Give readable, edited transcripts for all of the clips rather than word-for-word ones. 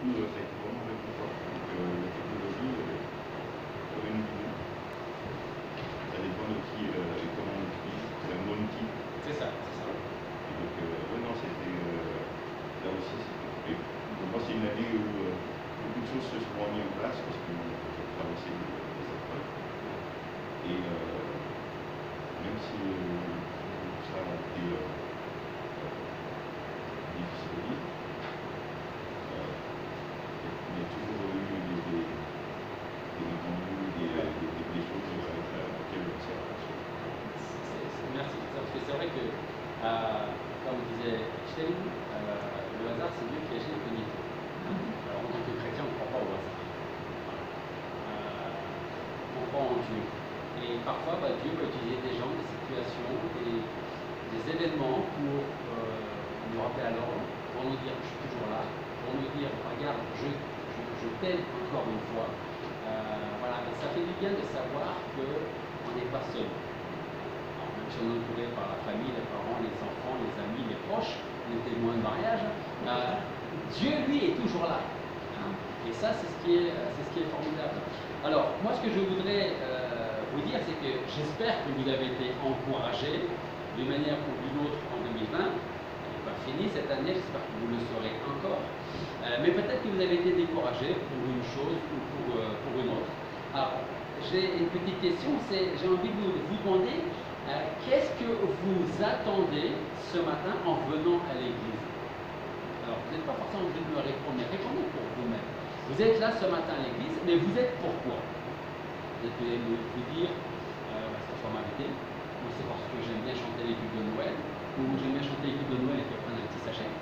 coup, ça a été vraiment réconfort. Donc la technologie, comme une guide, ça dépend de qui et comment on l'utilise. C'est un bon outil. C'est ça, c'est ça. Et donc, ouais, non, c'était là aussi, c'était. Donc, moi, c'est une année où beaucoup de choses se sont remises en place parce qu'on a traversé des épreuves. Et même si ça a été difficile à vivre, il y a toujours eu des malentendus, des choses auxquelles on s'est attention. Merci, parce que c'est vrai que, comme disait Einstein, le hasard c'est Dieu qui agit incognito. Alors en tant que chrétien, on ne croit pas au hasard. On croit en Dieu. Et parfois, Dieu va utiliser des gens, des situations, des événements pour nous rappeler à l'ordre, pour nous dire je suis toujours là, pour nous dire regarde, je t'aime encore une fois. Voilà, et ça fait du bien de savoir qu'on n'est pas seul. Alors, même si on est entouré par la famille, les parents, les enfants, les amis, les proches, les témoins de mariage, Dieu lui est toujours là. Et ça, c'est ce qui est formidable. Alors, moi, ce que je voudrais vous dire, c'est que j'espère que vous avez été encouragés d'une manière ou d'une autre en 2020. Elle n'est pas finie cette année, j'espère que vous le saurez encore. Mais peut-être que vous avez été découragés pour une chose ou pour une autre. Alors, j'ai une petite question, j'ai envie de vous demander qu'est-ce que vous attendez ce matin en venant à l'église? Alors, vous n'êtes pas forcément obligé de me répondre, mais répondez pour vous-même. Vous êtes là ce matin à l'église, mais vous êtes pourquoi? Vous pouvez vous dire, c'est la formalité, ou c'est parce que j'aime bien chanter les culs de Noël, ou j'aime bien chanter les culs de Noël et puis prendre un petit sachet.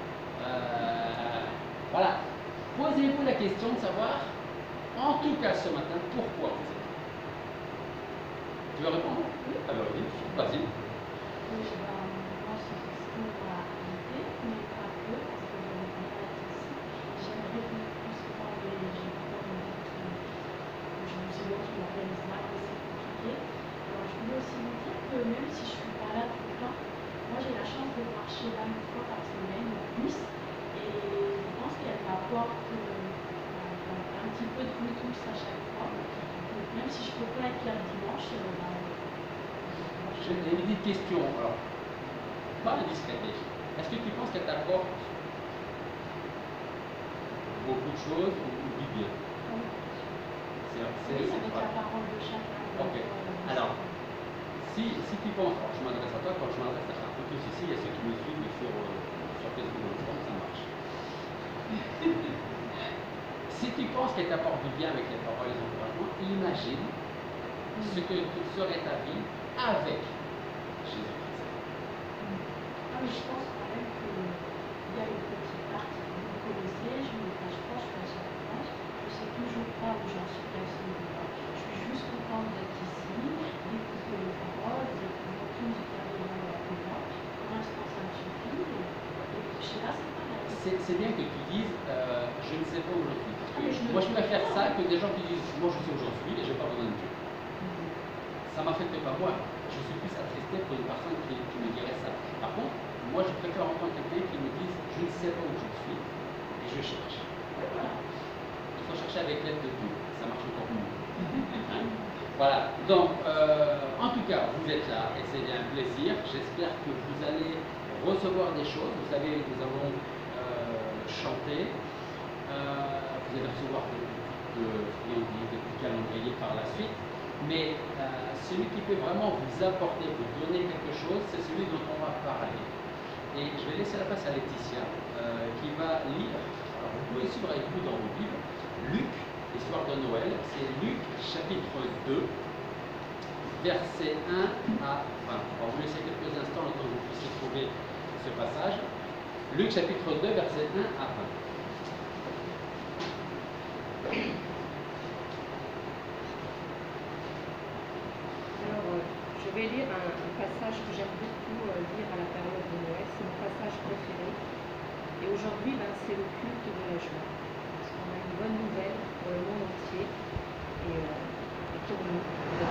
Voilà. Posez-vous la question de savoir, en tout cas ce matin, pourquoi vous êtes là. Tu veux répondre? Oui. Alors, vas-y. Oui, moi, c'est surtout pour la qualité, mais pas que, parce que j'aimerais plus parler, j'ai peur de dire que je me suis dit que l'organisme c'est compliqué. Alors, je voulais aussi vous dire que même si je ne suis pas là tout le temps, moi j'ai la chance de marcher là une fois par semaine ou plus, et je pense qu'elle m'apporte un petit peu de retouche à chaque fois. Donc, même si je ne peux pas être là le dimanche, j'ai une petite question, alors, pas indiscrète. Est-ce que tu penses qu'elle t'apporte beaucoup de choses ou du bien? Oui, avec la parole de chacun. Ok. Alors, si tu penses, alors je m'adresse à toi, quand je m'adresse à tous ici, il y a ceux qui me suivent sur Facebook, donc ça marche. Si tu penses qu'elle t'apporte du bien avec les paroles et les encouragements, imagine ce que serait ta vie avec Jésus-Christ. Ah, mais je pense quand même qu'il y a une petite partie que vous connaissez, je ne me cache pas, je suis à chaque fois, je ne sais toujours pas où j'en suis à ce niveau-là. Je suis juste contente d'être ici, d'écouter les paroles, vous êtes toujours tous bienveillants avec moi. Pour l'instant, ça me suffit. Et je sais pas, c'est pareil. C'est bien que tu dises je ne sais pas où je suis. Moi, je préfère ça que des gens qui disent moi, je sais où j'en suis et je n'ai pas besoin de Dieu. Ça ne m'affecte pas moi. Je suis plus attristé pour une personne qui me dirait ça. Par contre, moi, je préfère entendre quelqu'un qui me dise je ne sais pas où je suis et je cherche. Et voilà. Il faut chercher avec l'aide de Dieu. Ça marche encore mieux. Voilà. Donc, en tout cas, vous êtes là et c'est un plaisir. J'espère que vous allez recevoir des choses. Vous savez, nous avons chanté. Vous allez recevoir des petits calendriers par la suite. Mais celui qui peut vraiment vous apporter, vous donner quelque chose, c'est celui dont on va parler. Et je vais laisser la place à Laetitia, qui va lire, alors vous pouvez suivre avec vous dans vos Bibles, Luc, l'histoire de Noël, c'est Luc chapitre 2, versets 1 à 20. On va vous laisser quelques instants le temps que vous puissiez trouver ce passage. Luc chapitre 2, versets 1 à 20. Je vais lire un passage que j'aime beaucoup lire à la période de Noël, c'est mon passage préféré. Et aujourd'hui, c'est le culte de la joie. Parce qu'on a une bonne nouvelle pour le monde entier et pour nous.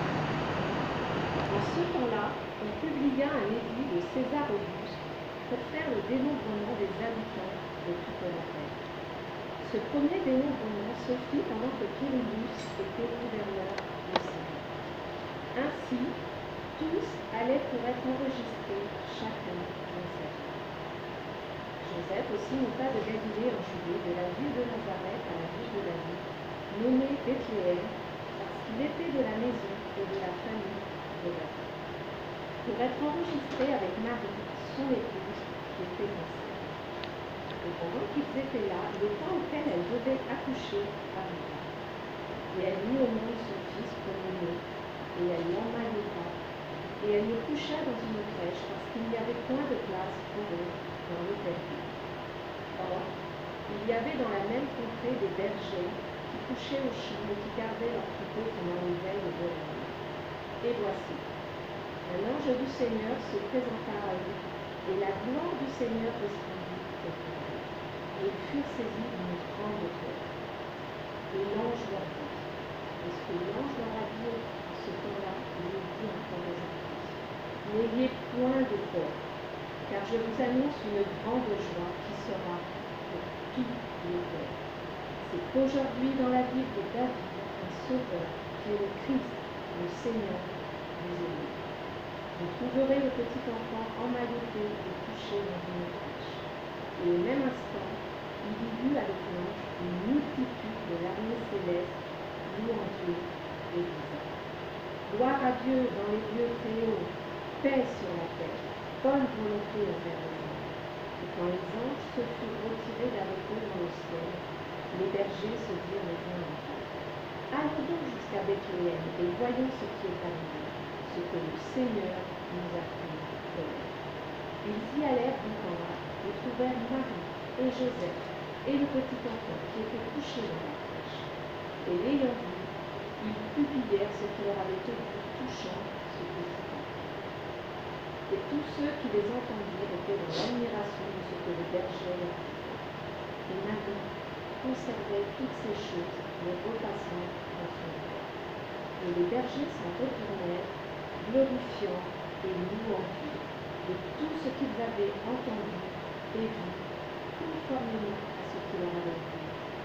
En ce temps-là, on publia un édit de César Auguste pour faire le dénombrement des habitants de toute la terre. Ce premier dénombrement se fit pendant que Quirinius était gouverneur de Syrie. Ainsi, tous allaient pour être enregistrés, chacun Joseph. Joseph aussi monta de Galilée en Judée, de la ville de Nazareth à la ville de David, nommée Bethléem, parce qu'il était de la maison et de la famille de David, pour être enregistré avec Marie, son épouse, qui était enceinte. Et pendant qu'ils étaient là, le temps auquel elle devait accoucher arriva. Et elle mit au monde son fils premier-né, et elle l'emmaillota, et elle le coucha dans une crèche, parce qu'il n'y avait point de place pour eux dans l'hôtel. Or, il y avait dans la même contrée des bergers qui couchaient aux champs et qui gardaient leurs troupeaux pendant les veilles de la nuit. Et voici, un ange du Seigneur se présenta à eux, et la gloire du Seigneur resplendit autour d'eux. Et ils furent saisis d'une grande peur. Et l'ange leur dit, et ce que l'ange leur a dit en ce temps-là, il le dit encore aux enfants. N'ayez point de peur, car je vous annonce une grande joie qui sera pour tous les peuples. C'est qu'aujourd'hui, dans la ville de David, un sauveur, qui est le Christ, le Seigneur, vous est né. Vous trouverez le petit enfant emmailloté et couché dans une crèche. Et au même instant, il y eut avec l'ange une multitude de l'armée céleste, louant Dieu et disant: Gloire à Dieu dans les lieux très hauts, paix sur la terre, bonne volonté envers les hommes. Et quand les anges se furent retirés d'avec eux dans le ciel, les bergers se dirent les uns aux autres: Allons donc jusqu'à Bethléem et voyons ce qui est arrivé, ce que le Seigneur nous a fait connaître. Ils y allèrent donc en hâte et trouvèrent Marie et Joseph et le petit enfant qui était couché dans la crèche. Et l'ayant vu, ils publièrent ce qui leur avait été dit touchant ce petit enfant. Et tous ceux qui les entendirent étaient dans l'admiration de ce que le berger leur disait. Et Marie conservait toutes ces choses, les repassant dans son cœur. Et les bergers s'en retournèrent, glorifiant et louant Dieu de tout ce qu'ils avaient entendu et vu, conformément à ce qu'il leur avait dit.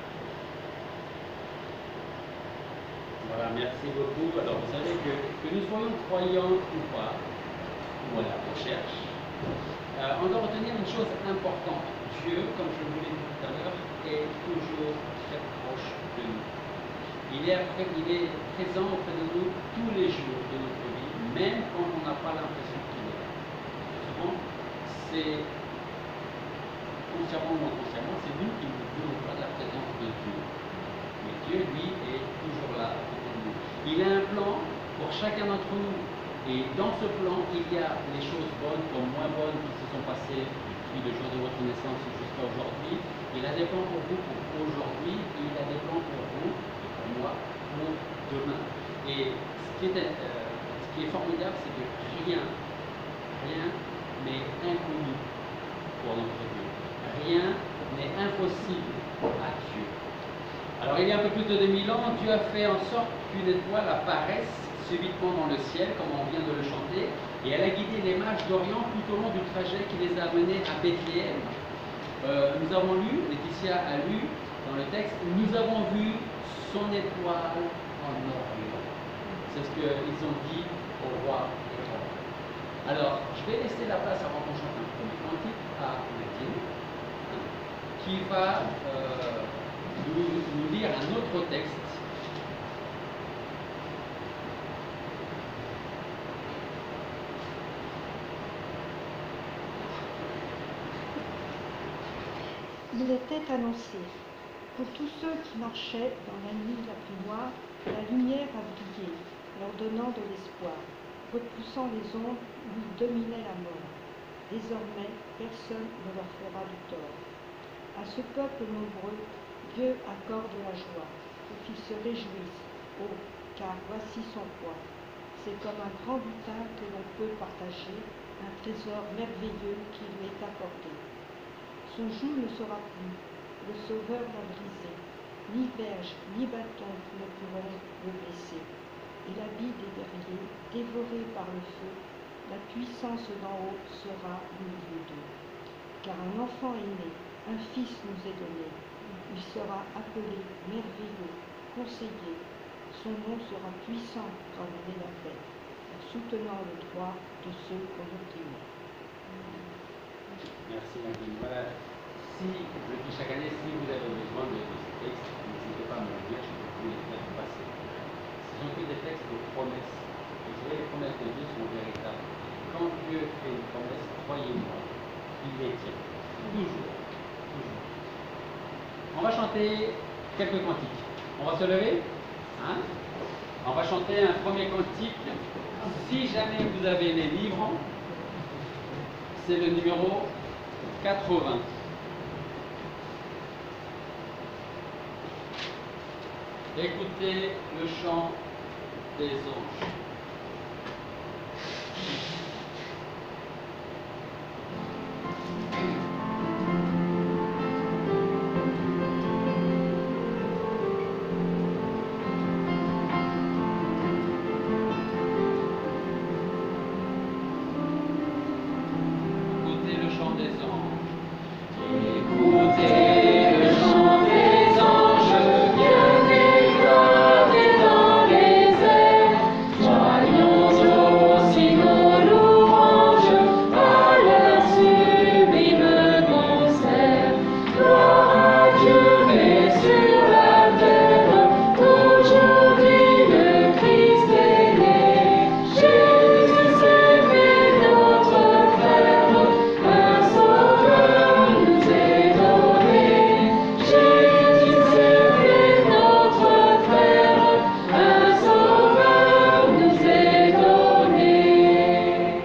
Voilà, merci beaucoup. Alors, vous savez que nous soyons croyants ou pas, ou à la recherche, on doit retenir une chose importante. Dieu, comme je vous l'ai dit tout à l'heure, est toujours très proche de nous. Il est présent auprès de nous tous les jours de notre vie, même quand on n'a pas l'impression qu'il est là. Souvent, c'est consciemment ou inconsciemment, c'est nous qui ne voulons pas la présence de Dieu. Mais Dieu, lui, est toujours là à côté de nous. Il a un plan pour chacun d'entre nous. Et dans ce plan, il y a les choses bonnes comme moins bonnes qui se sont passées depuis le jour de votre naissance jusqu'à aujourd'hui. Il a des plans pour vous pour aujourd'hui, et il a des plans pour vous, et pour moi, pour demain. Et ce qui est formidable, c'est que rien n'est inconnu pour notre Dieu. Rien n'est impossible à Dieu. Alors il y a un peu plus de 2000 ans, Dieu a fait en sorte qu'une étoile apparaisse subitement dans le ciel, comme on vient de le chanter, et elle a guidé les mages d'Orient tout au long du trajet qui les a menés à Bethléem. Nous avons lu, Laetitia a lu dans le texte, nous avons vu son étoile en Orient. C'est ce qu'ils ont dit au roi Hérode. Alors, je vais laisser la place avant qu'on chante un premier cantique à Nadine, qui va nous lire un autre texte. Il était annoncé. Pour tous ceux qui marchaient dans la nuit la plus noire, la lumière a brillé, leur donnant de l'espoir, repoussant les ombres où dominait la mort. Désormais, personne ne leur fera du tort. À ce peuple nombreux, Dieu accorde la joie, pour qu'ils se réjouissent. Oh, car voici son roi. C'est comme un grand butin que l'on peut partager, un trésor merveilleux qui lui est accordé. Son joug ne sera plus, le Sauveur l'a brisé, ni verge, ni bâton ne pourront le blesser. Et l'habit des guerriers, dévoré par le feu, la puissance d'en haut sera au milieu d'eux. Car un enfant est né, un fils nous est donné, Il sera appelé merveilleux, conseiller. Son nom sera puissant pour amener la paix, en soutenant le droit de ceux qu'on opprimait. Merci Nadine. Voilà. Si, je le dis chaque année, si vous avez besoin de ce texte, n'hésitez pas à me le dire, je peux vous les faire passer. Ce sont que des textes de promesses. Vous savez, les promesses de Dieu sont véritables. Quand Dieu fait une promesse, croyez-moi, il les tient. Toujours. Toujours. On va chanter quelques cantiques. On va se lever, hein? On va chanter un premier cantique. Si jamais vous avez les livres, c'est le numéro 80. Écoutez le chant des anges. Écoutez le chant des anges. Écoutez le chant des anges, bien dégradés dans les airs. Joignons aussi nos louanges à leur sublime concert. Gloire à Dieu, mais sur la terre, aujourd'hui le Christ est né. Jésus s'est fait notre frère, un sauveur nous est donné. Jésus s'est fait notre frère, un sauveur nous est donné.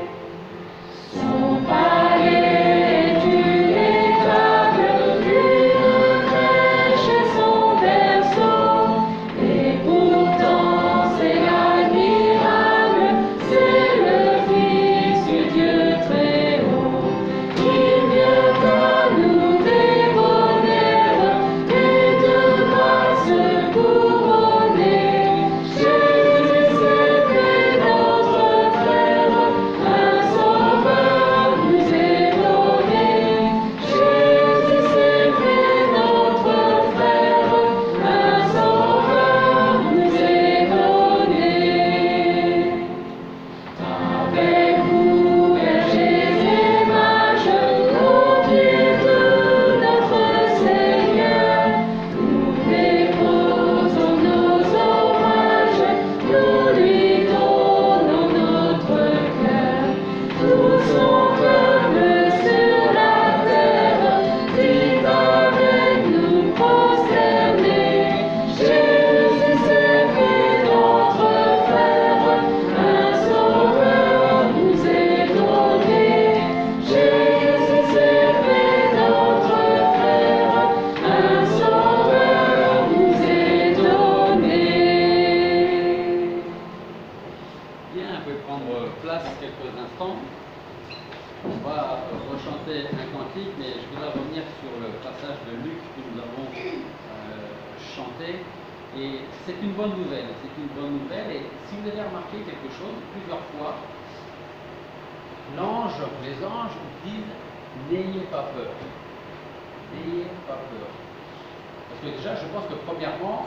Son palais est une étable, une crèche et son berceau. Et pourtant c'est l'admirable, c'est le Fils du Dieu très haut. Il vient à nous des bonheurs et de grâce couronner. Jésus s'est fait notre frère, un sauveur nous est donné. Jésus s'est fait notre frère, un sauveur nous est donné. Avec vous, bergers et mages, au pied de notre Seigneur, nous déposons nos hommages, nous lui donnons notre cœur. Tout son peuple sur la terre, dit avec nous prosterner. Jésus s'est fait notre frère, un sauveur nous est donné. Jésus s'est fait notre frère, un sauveur nous est donné. Bien, vous pouvez prendre place quelques instants. On va rechanter un cantique, mais je voudrais revenir sur le passage de Luc que nous avons chanté. Et c'est une bonne nouvelle, c'est une bonne nouvelle. Et si vous avez remarqué quelque chose, plusieurs fois, les anges disent n'ayez pas peur. N'ayez pas peur. Parce que déjà, je pense que premièrement,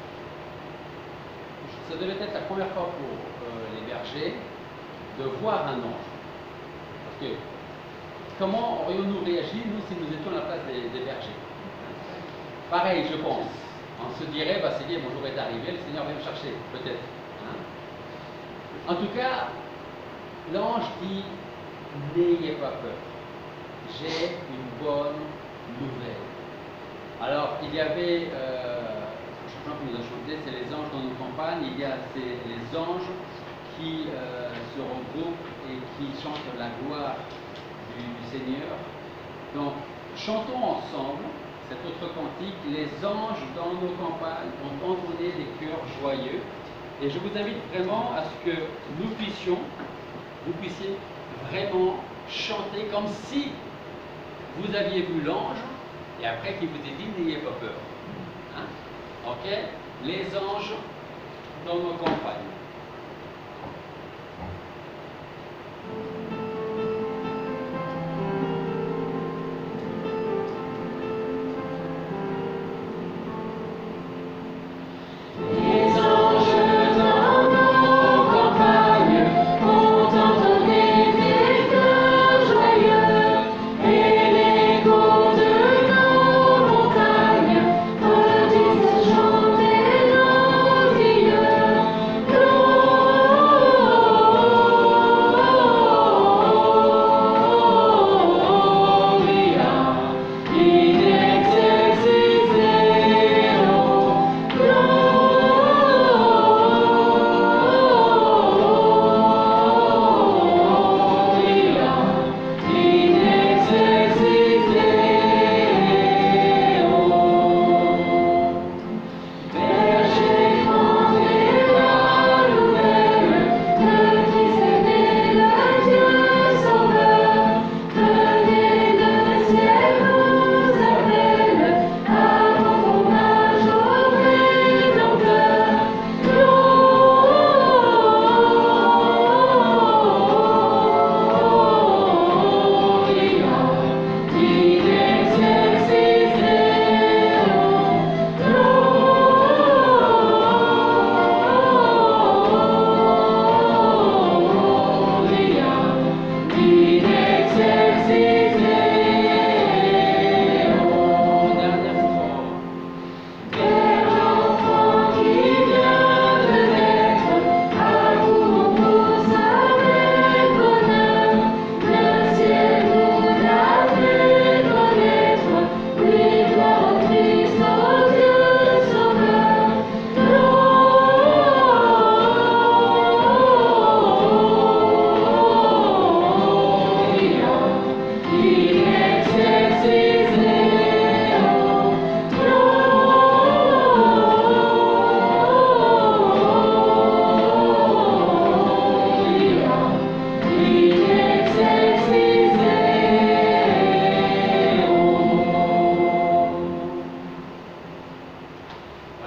ça devait être la première fois pour les bergers de voir un ange. Parce que comment aurions-nous réagi, nous, si nous étions à la place des bergers? Pareil, je pense. On se dirait, bah, c'est bien, mon jour est arrivé, le Seigneur vient me chercher, peut-être. Hein? En tout cas, l'ange dit, n'ayez pas peur. J'ai une bonne nouvelle. Alors, il y avait, le chant que nous avons chanté, c'est les anges dans nos campagnes. Il y a les anges qui se regroupent et qui chantent la gloire du Seigneur. Donc, chantons ensemble cet autre cantique, les anges dans nos campagnes ont entonné des cœurs joyeux. Et je vous invite vraiment à ce que vous puissiez vraiment chanter comme si vous aviez vu l'ange et après qu'il vous ait dit n'ayez pas peur. Hein? Ok? Les anges dans nos campagnes.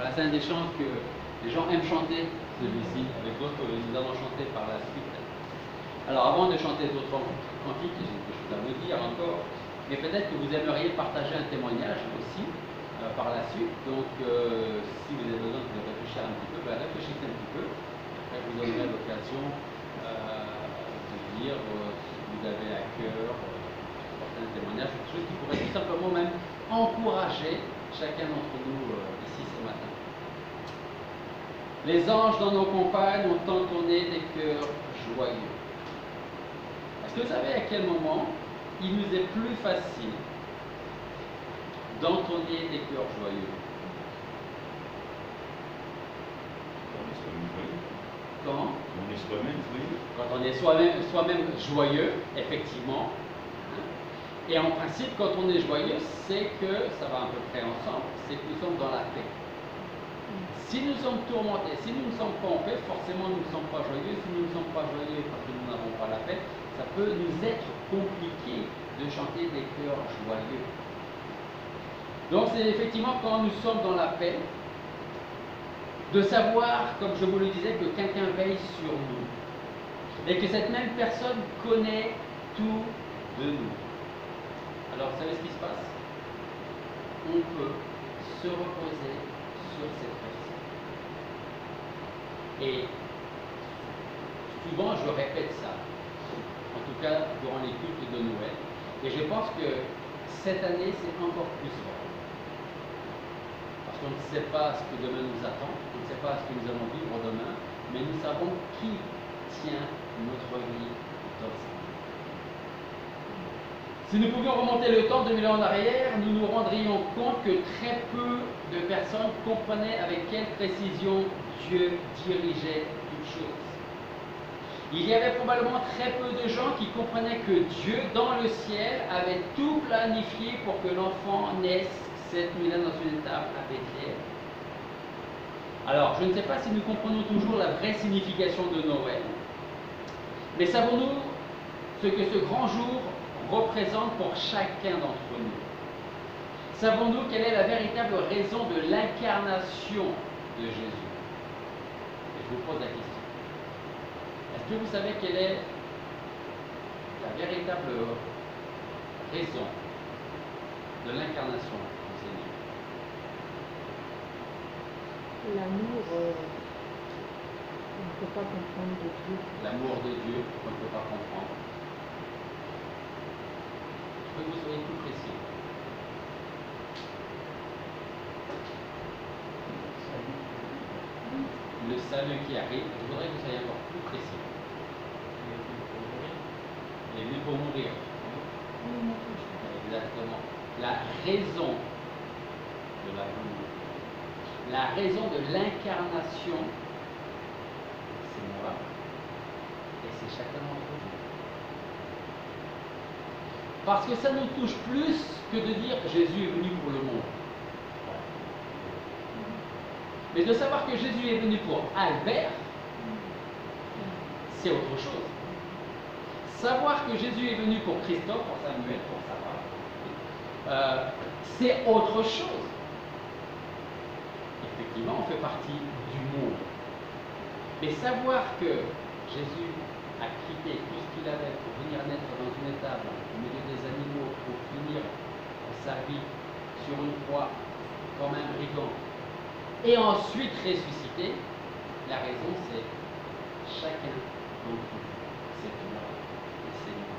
Voilà, c'est un des chants que les gens aiment chanter, celui-ci, avec d'autres que nous allons chanter par la suite. Alors avant de chanter d'autres cantiques, j'ai quelque chose à vous dire encore, mais peut-être que vous aimeriez partager un témoignage aussi par la suite. Donc si vous avez besoin de réfléchir un petit peu, réfléchissez un petit peu. Après, je vous donnerai l'occasion de dire si vous avez à cœur un témoignage, quelque chose qui pourrait tout simplement même encourager chacun d'entre nous ici ce matin. Les anges dans nos campagnes ont entonné des chœurs joyeux. Est-ce que vous savez à quel moment il nous est plus facile d'entonner des chœurs joyeux? Quand on est soi-même joyeux. Quand on est soi-même joyeux, effectivement. Et en principe, quand on est joyeux, c'est que, ça va à peu près ensemble, c'est que nous sommes dans la paix. Si nous sommes tourmentés, si nous ne sommes pas en paix, forcément nous ne sommes pas joyeux. Si nous ne sommes pas joyeux parce que nous n'avons pas la paix, ça peut nous être compliqué de chanter des chœurs joyeux. Donc c'est effectivement quand nous sommes dans la paix, de savoir, comme je vous le disais, que quelqu'un veille sur nous. Et que cette même personne connaît tout de nous. Alors, vous savez ce qui se passe? On peut se reposer sur cette personne. Et souvent, je répète ça, en tout cas durant les cultes de Noël. Et je pense que cette année, c'est encore plus vrai. Parce qu'on ne sait pas ce que demain nous attend, on ne sait pas ce que nous allons vivre demain, mais nous savons qui tient notre vie dans sa main. Si nous pouvions remonter le temps 2000 ans en arrière, nous nous rendrions compte que très peu de personnes comprenaient avec quelle précision Dieu dirigeait toutes choses. Il y avait probablement très peu de gens qui comprenaient que Dieu, dans le ciel, avait tout planifié pour que l'enfant naisse cette nuit-là dans une étable à Bethléem. Alors, je ne sais pas si nous comprenons toujours la vraie signification de Noël, mais savons-nous ce que ce grand jour représente pour chacun d'entre nous? Savons-nous quelle est la véritable raison de l'incarnation de Jésus? Et je vous pose la question. Est-ce que vous savez quelle est la véritable raison de l'incarnation du Seigneur? L'amour, on ne peut pas comprendre de Dieu. L'amour de Dieu qu'on ne peut pas comprendre. Je veux que vous soyez plus précis. Le salut qui arrive, je voudrais que vous soyez encore plus précis. Il est venu pour mourir. Exactement. La raison de l'amour, la raison de l'incarnation, c'est moi. Et c'est chacun d'entre vous. Parce que ça nous touche plus que de dire Jésus est venu pour le monde. Mais de savoir que Jésus est venu pour Albert, c'est autre chose. Savoir que Jésus est venu pour Christophe, pour Samuel, pour Sarah, c'est autre chose. Effectivement, on fait partie du monde. Mais savoir que Jésus a quitté tout ce qu'il avait pour venir naître dans une étable, au milieu des animaux, pour finir sa vie sur une croix comme un brigand, et ensuite ressusciter, la raison c'est chacun d'entre vous, c'est moi et c'est moi.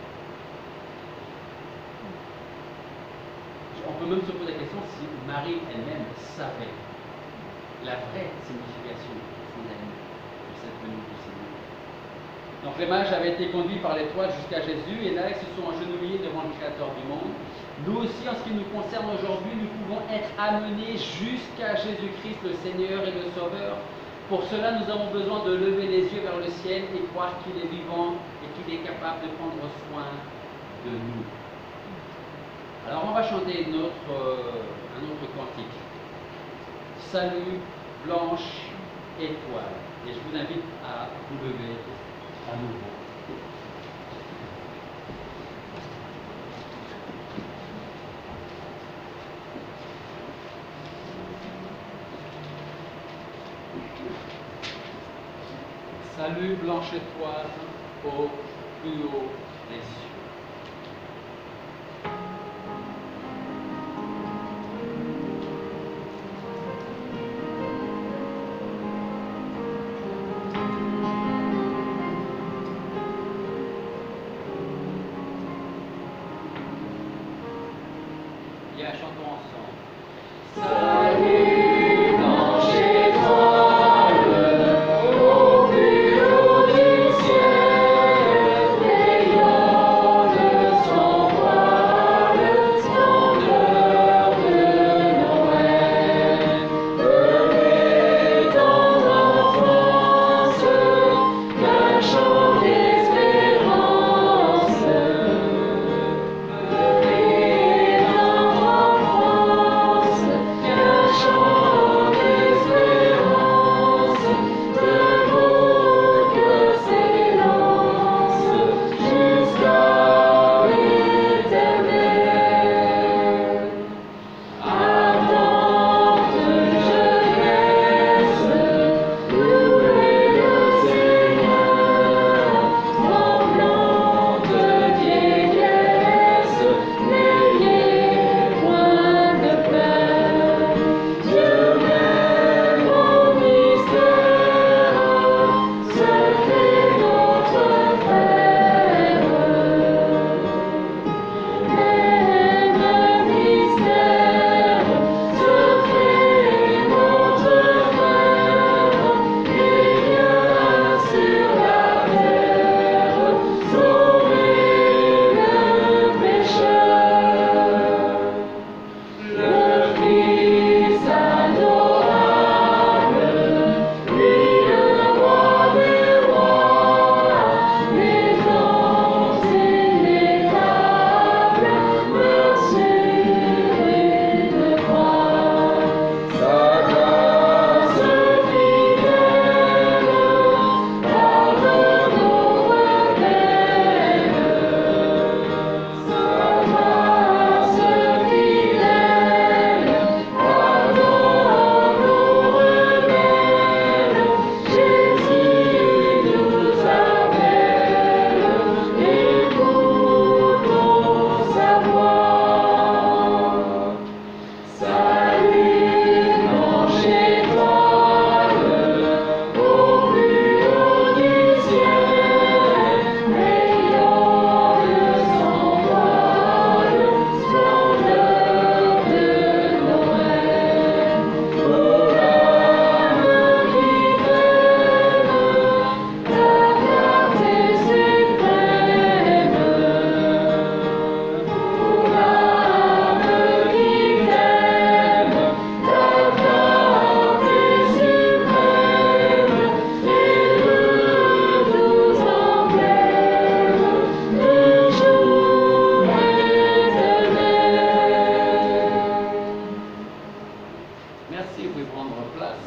On peut même se poser la question si Marie elle-même savait la vraie signification fondamentale de cette venue du Seigneur. Donc les mages avaient été conduits par l'étoile jusqu'à Jésus, et là ils se sont agenouillés devant le Créateur du monde. Nous aussi, en ce qui nous concerne aujourd'hui, nous pouvons être amenés jusqu'à Jésus-Christ, le Seigneur et le Sauveur. Pour cela, nous avons besoin de lever les yeux vers le ciel et croire qu'il est vivant et qu'il est capable de prendre soin de nous. Alors, on va chanter un autre cantique. Salut, blanche étoile. Et je vous invite à vous lever à nouveau. Salut blanche étoile au plus haut des cieux. Bien, chantons ensemble. Salut blanche étoile au plus haut du ciel, rayonne son voile, splendeur de Noël. Venez dans l'enfance d'un chant d'espérance. Venez dans l'enfance d'un chant d'espérance, de mots que s'élance jusqu'à l'éternel. Ardente jeunesse, louez le Seigneur, tremblante vieillesse, n'ayez point de peur. Dieu même au mystère se fait notre frère. Même mystère se fait notre frère, et vient sur la terre sauver le pécheur. Le Fils adorable, lui le roi des rois, les anges ineffables meurent sur une croix. Sa grâce fidèle pardonne nos rebelles. Sa grâce fidèle pardonne nos rebelles. Jésus nous appelle, écoutons sa voix. Salut blanche étoile au plus haut du ciel, rayonne son voile, splendeur de Noël. Pour l'âme qui t'aime, ta clarté suprême. Pour l'âme qui t'aime, ta clarté suprême, et le doux emblème du jour éternel. Merci, vous pouvez prendre place.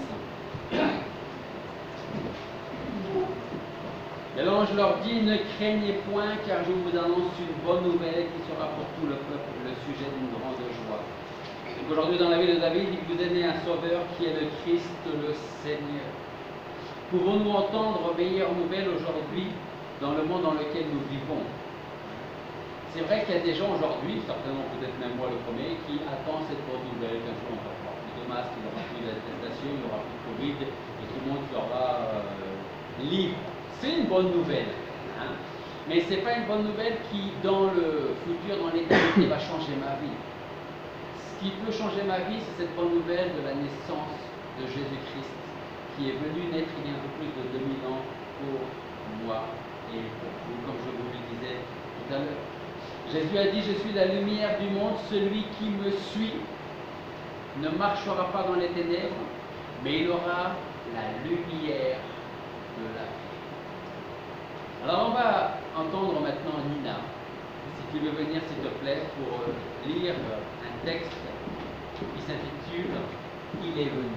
Et l'ange leur dit, ne craignez point, car je vous annonce une bonne nouvelle qui sera pour tout le peuple le sujet d'une grande joie. Donc aujourd'hui, dans la ville de David, il vous est né un sauveur qui est le Christ, le Seigneur. Pouvons-nous entendre meilleure nouvelle aujourd'hui dans le monde dans lequel nous vivons? C'est vrai qu'il y a des gens aujourd'hui, certainement peut-être même moi le premier, qui attendent cette bonne nouvelle qu'un jour on va avoir plus de masques, il n'y aura plus d'attestation, il n'y aura plus de Covid, et tout le monde sera libre. C'est une bonne nouvelle, hein. Mais ce n'est pas une bonne nouvelle qui, dans le futur, dans l'éternité, va changer ma vie. Ce qui peut changer ma vie, c'est cette bonne nouvelle de la naissance de Jésus-Christ, qui est venu naître il y a un peu plus de 2000 ans pour moi et pour vous, comme je vous le disais tout à l'heure. Jésus a dit, je suis la lumière du monde, celui qui me suit ne marchera pas dans les ténèbres, mais il aura la lumière de la vie. Alors on va entendre maintenant Nina, si tu veux venir s'il te plaît, pour lire un texte qui s'intitule « Il est venu ».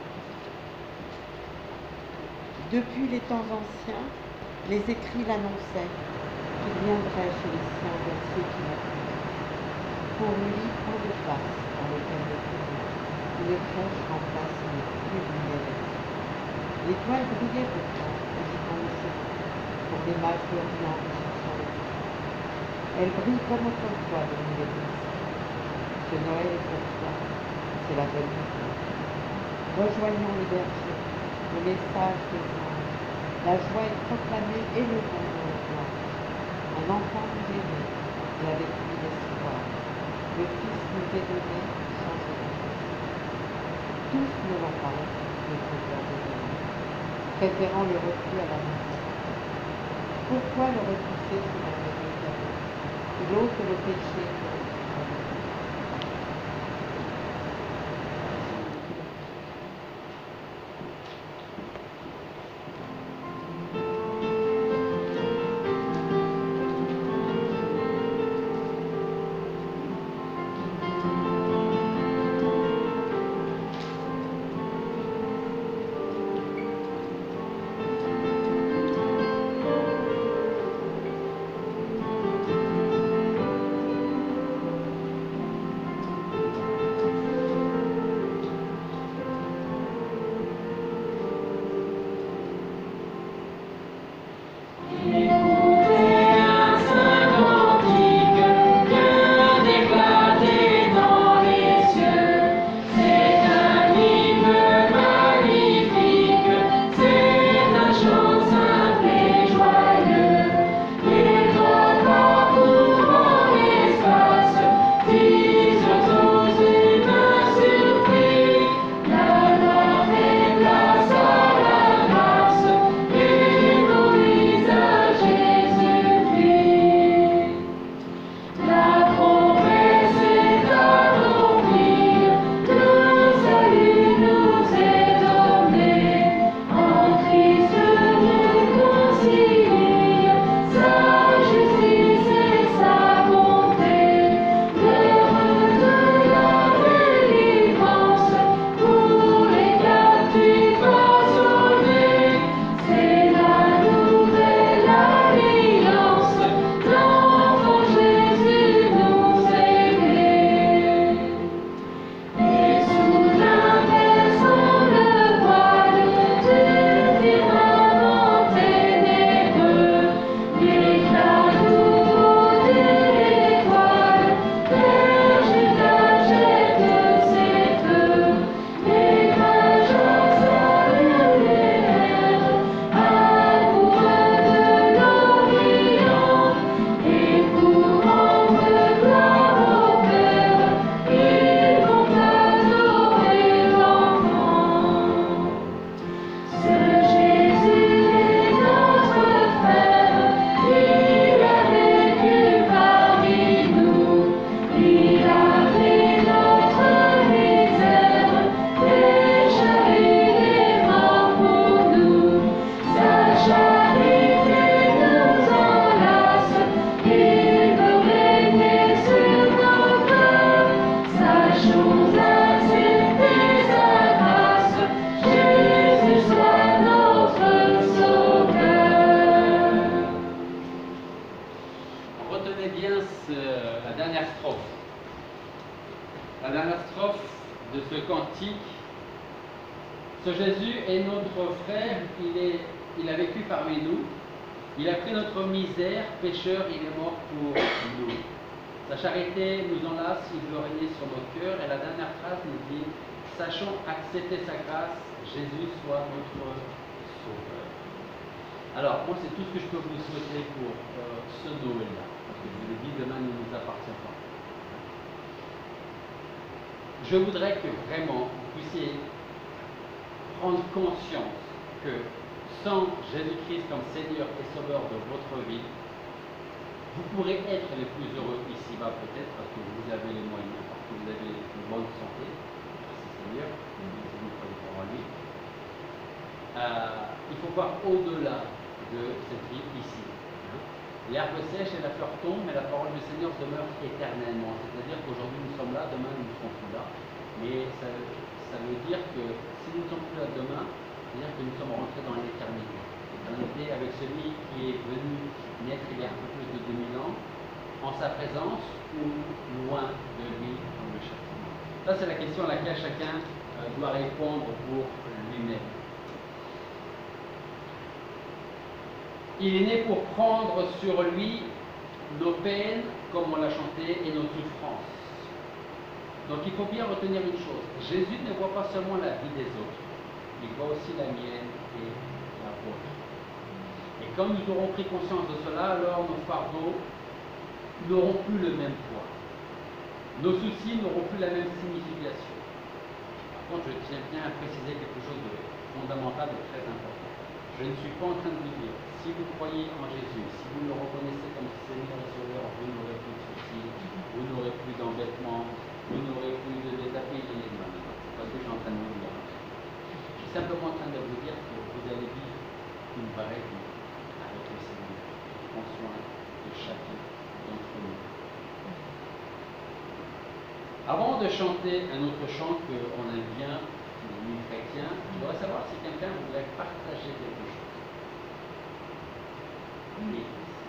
Depuis les temps anciens, les écrits l'annonçaient, qu'il viendrait chez les siens de ceux qui l'attendent. Pour lui, point de place dans l'éternité, où les flèches remplacent les plus lumières. L'étoile brillait pourtant, dit-on le sait, pour des mages d'Orient qui sont sur le toit. Elle brille comme autrefois de l'Église. Ce Noël est pour toi, c'est la bonne nouvelle. Rejoignons les bergers, le message des anges. La joie est proclamée et le bon dans le blanc. Un enfant nous est né, et avec lui l'espoir. Le Fils nous est donné sans état. Tous ne l'ont pas le sauveur de Dieu, préférant le refus à la maison. Pourquoi le repousser sous la merveille cadeau? Il ôte le péché de notre vie. La dernière strophe de ce cantique. Ce Jésus est notre frère, il a vécu parmi nous, il a pris notre misère, pécheur, il est mort pour nous. Sa charité nous enlace, il veut régner sur nos cœurs. Et la dernière phrase nous dit, sachons accepter sa grâce, Jésus soit notre sauveur. Alors, moi, c'est tout ce que je peux vous souhaiter pour ce Noël-là. Parce que je vous l'ai dit, demain ne nous appartient pas. Je voudrais que vraiment vous puissiez prendre conscience que sans Jésus-Christ comme Seigneur et Sauveur de votre vie, vous pourrez être les plus heureux ici-bas peut-être parce que vous avez les moyens, parce que vous avez une bonne santé. Merci Seigneur, nous croyons pour lui. Il faut voir au-delà de cette vie ici. L'herbe sèche et la fleur tombe, mais la parole du Seigneur demeure éternellement. C'est-à-dire qu'aujourd'hui nous sommes là, demain nous ne serons plus là. Mais ça veut dire que si nous ne sommes plus là demain, c'est-à-dire que nous sommes rentrés dans l'éternité. L'éternité avec celui qui est venu naître il y a un peu plus de 2000 ans, en sa présence ou loin de lui dans le châtiment. Ça, c'est la question à laquelle chacun doit répondre pour lui-même. Il est né pour prendre sur lui nos peines, comme on l'a chanté, et nos souffrances. Donc il faut bien retenir une chose. Jésus ne voit pas seulement la vie des autres, il voit aussi la mienne et la vôtre. Et quand nous aurons pris conscience de cela, alors nos fardeaux n'auront plus le même poids. Nos soucis n'auront plus la même signification. Par contre, je tiens bien à préciser quelque chose de fondamental et très important. Je ne suis pas en train de vous dire, si vous croyez en Jésus, si vous le reconnaissez comme Seigneur et Sauveur, vous n'aurez plus de soucis, vous n'aurez plus d'embêtements, vous n'aurez plus de dettes à payer. Non, non, c'est pas ce que je suis en train de vous dire. Je suis simplement en train de vous dire que vous allez vivre une vraie vie avec le Seigneur, qui prend soin de chacun d'entre nous. Avant de chanter un autre chant qu'on aime bien, les chrétiens, je voudrais savoir si quelqu'un voudrait partager quelque chose. Oui.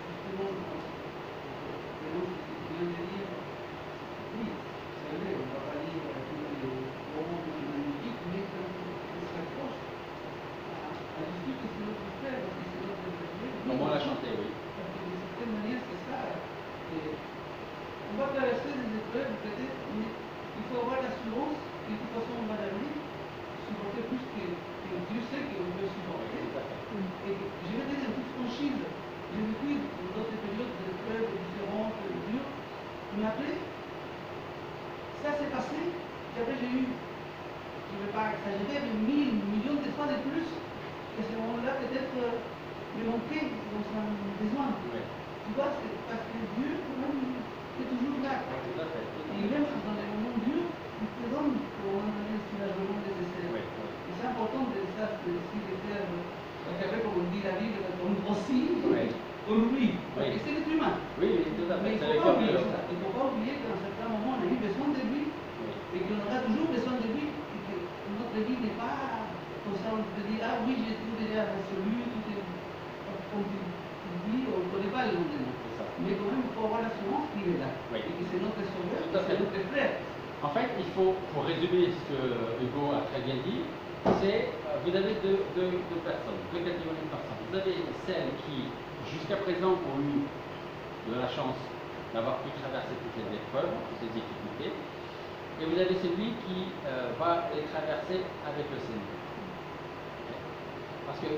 Comment la chanter, oui. De certaine manière, c'est ça. On va traverser des épreuves, peut-être, mais il faut avoir l'assurance que de toute façon on va l'arriver, supporter plus que Dieu sait qu'on peut supporter. Et je vais dire en toute franchise, j'ai vécu dans d'autres périodes d'épreuves différentes, dures, mais après, ça s'est passé, et après j'ai eu, je ne vais pas exagérer, mais 1000 millions de fois de plus, et à ce moment-là, peut-être, me manquait dans un besoin. Tu vois, c'est parce que Dieu, quand même, est toujours là. Et même dans les moments durs, il te donne pour un soulagement nécessaire. Et c'est important de ça, de faire, parce comme on dit la Bible, on grossit, on oublie. Et c'est l'être humain. Oui, tout à Mais fait. il ne faut pas oublier ça. Il ne faut pas oublier qu'à un certain moment, on a eu besoin de lui, et qu'on aura toujours besoin de lui, et que notre vie n'est pas comme ça, on peut dire, ah oui, j'ai tout déjà résolu, tout est comme tu dis, on ne connaît pas le lendemain. Mais quand même, il faut avoir l'assurance qu'il est là. Et que c'est notre sauveur, c'est notre frère. En fait, il faut, pour résumer ce que Hugo a très bien dit, c'est, vous avez deux personnes, deux catégories de personnes. Vous avez celles qui, jusqu'à présent, ont eu de la chance d'avoir pu traverser toutes ces épreuves, toutes ces difficultés, et vous avez celui qui va les traverser avec le Seigneur. Parce que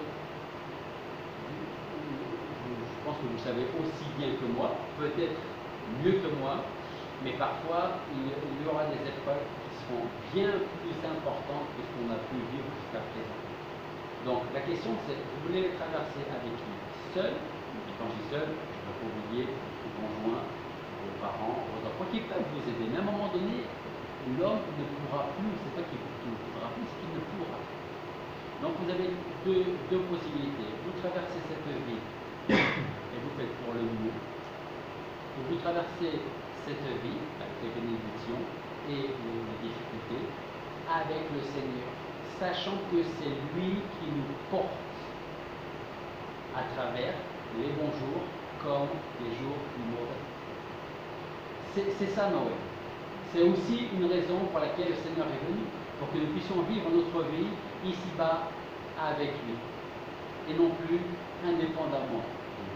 je pense que vous savez aussi bien que moi, peut-être mieux que moi, mais parfois il y aura des épreuves qui seront bien plus importantes que ce qu'on a pu vivre jusqu'à présent. Donc la question c'est, vous voulez les traverser avec qui? Seul? Et quand je dis seul, je ne peux pas oublier vos conjoints, vos parents, vos enfants qui peuvent vous aider. Mais à un moment donné, l'homme ne pourra plus, c'est pas qu'il ne pourra plus, c'est qu'il ne pourra. Donc vous avez deux possibilités. Vous traversez cette vie et vous faites pour le mieux. Vous traversez cette vie avec les bénédictions et les difficultés avec le Seigneur, sachant que c'est lui qui nous porte à travers les bons jours comme les jours mauvais. C'est ça Noël. C'est aussi une raison pour laquelle le Seigneur est venu, pour que nous puissions vivre notre vie ici-bas avec lui et non plus indépendamment.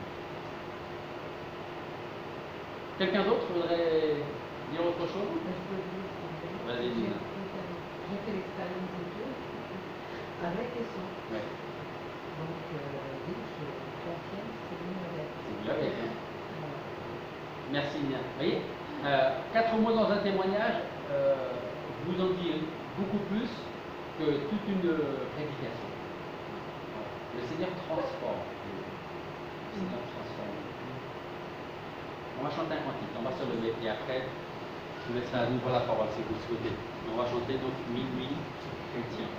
Quelqu'un d'autre voudrait dire autre chose? Vas-y, Gina. J'ai fait l'expérience de Dieu avec et sans. Ouais. Donc, oui, je confirme, c'est venu avec. C'est venu avec, hein. Voilà. Merci, Nia. Vous voyez, 4 mots dans un témoignage vous en dit beaucoup plus que toute une prédication. Le Seigneur transforme. Le Seigneur transforme. On va chanter un cantique, on va se lever et après, je vous laisserai à nouveau la parole si vous le souhaitez. On va chanter donc Minuit chrétien.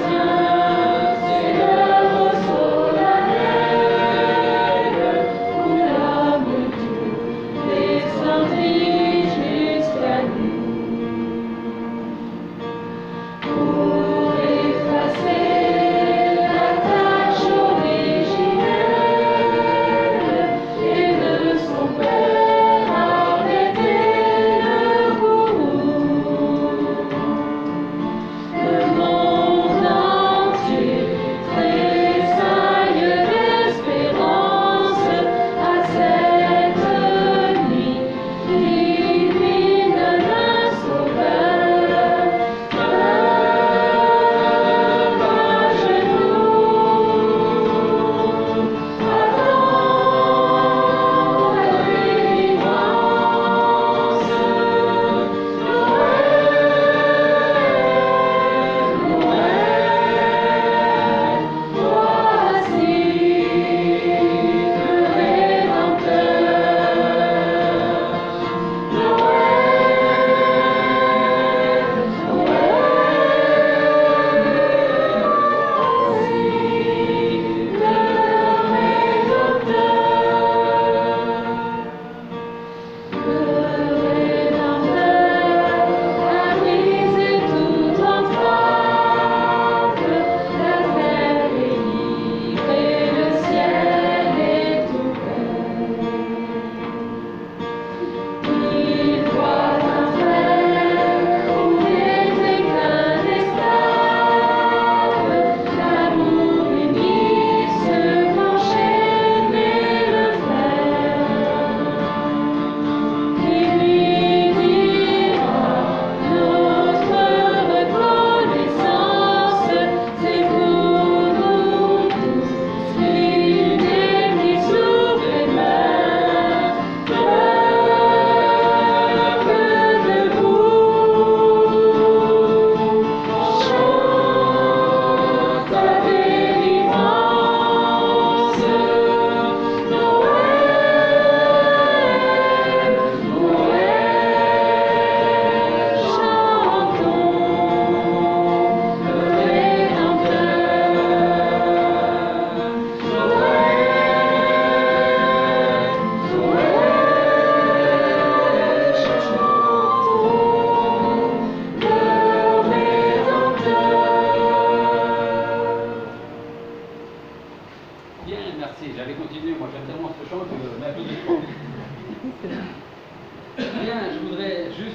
C'est l'heure solennelle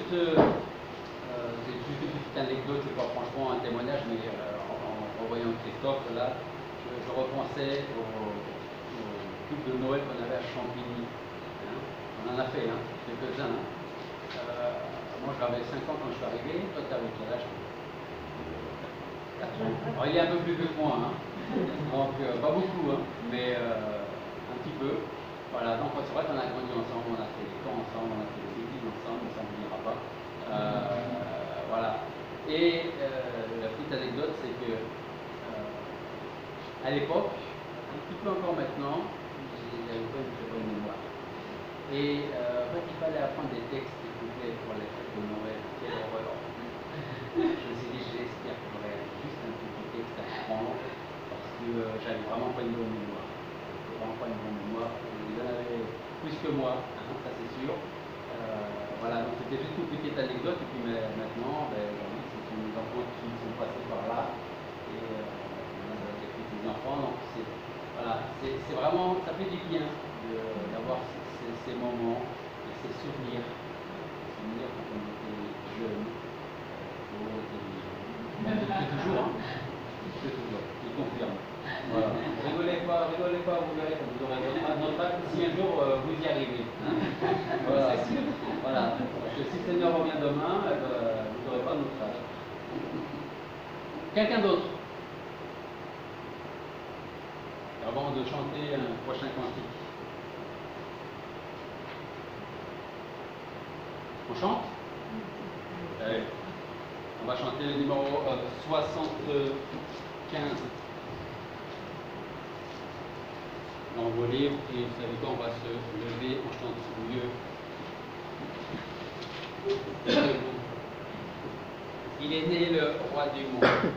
juste une petite anecdote, c'est pas franchement un témoignage, mais en revoyant Christophe, là, je repensais au culte de Noël qu'on avait à Champigny. Hein. On en a fait quelques-uns. Hein. Moi, j'avais 5 ans quand je suis arrivé. Toi, tu avais quel âge? 4 ans. Alors, il est un peu plus vieux que moi. Hein. Donc, pas beaucoup, hein, mais un petit peu. Voilà, donc c'est vrai qu'on a grandi ensemble, on a fait les camps ensemble, on a fait les églises ensemble, mais ça ne m'oubliera pas. Voilà. Et la petite anecdote, c'est que à l'époque, un petit peu encore maintenant, j'avais pas une très bonne mémoire. Et quand il fallait apprendre des textes des couplets pour les fêtes de Noël, quelle horreur. Je me suis dit, j'espère que j'aurai juste un petit texte à apprendre, parce que j'avais vraiment pas une bonne mémoire. Vraiment pas une bonne mémoire. Ils en avaient plus que moi, hein, ça c'est sûr. Voilà, donc c'était juste une petite anecdote, et puis maintenant, c'est mes enfants qui sont passés par là, et on a des petits enfants, donc voilà, c'est vraiment, ça fait du bien d'avoir ces moments et ces souvenirs quand on était jeune, on était toujours, hein, toujours, je confirme. Voilà. Rigolez pas, vous verrez quand vous aurez notre âge, si un jour vous y arrivez. Hein. Voilà. Voilà. Parce que si le Seigneur revient demain, vous n'aurez pas notre âge. Quelqu'un d'autre? Avant de chanter un prochain cantique. On chante? Allez. On va chanter le numéro 75. Dans vos livres, et vous savez quoi, on va se lever en chantant mieux. Il est né le roi du monde.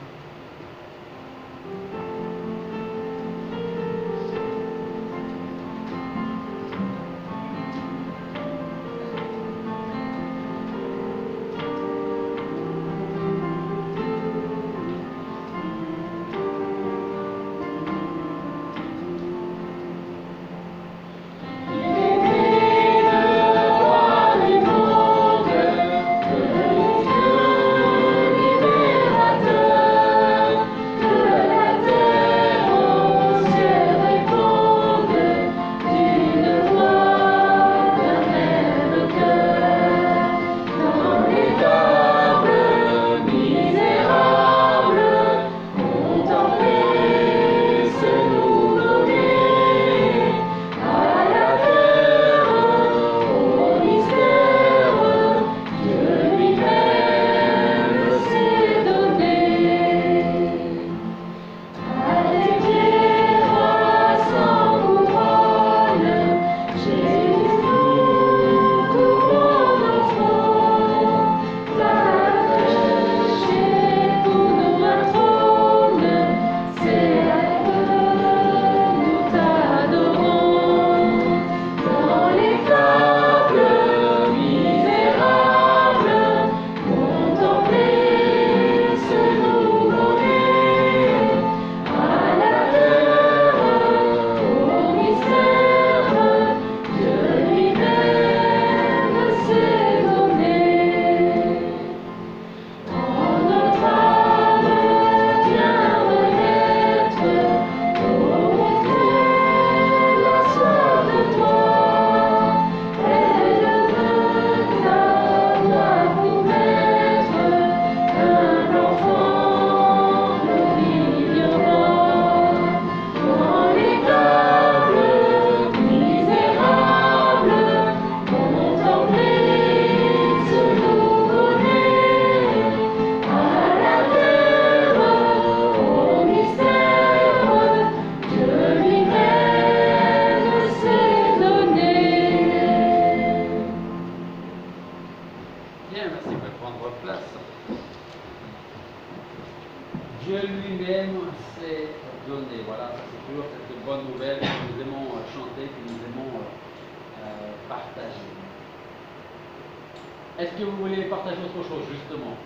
Est-ce que vous voulez partager autre chose, justement?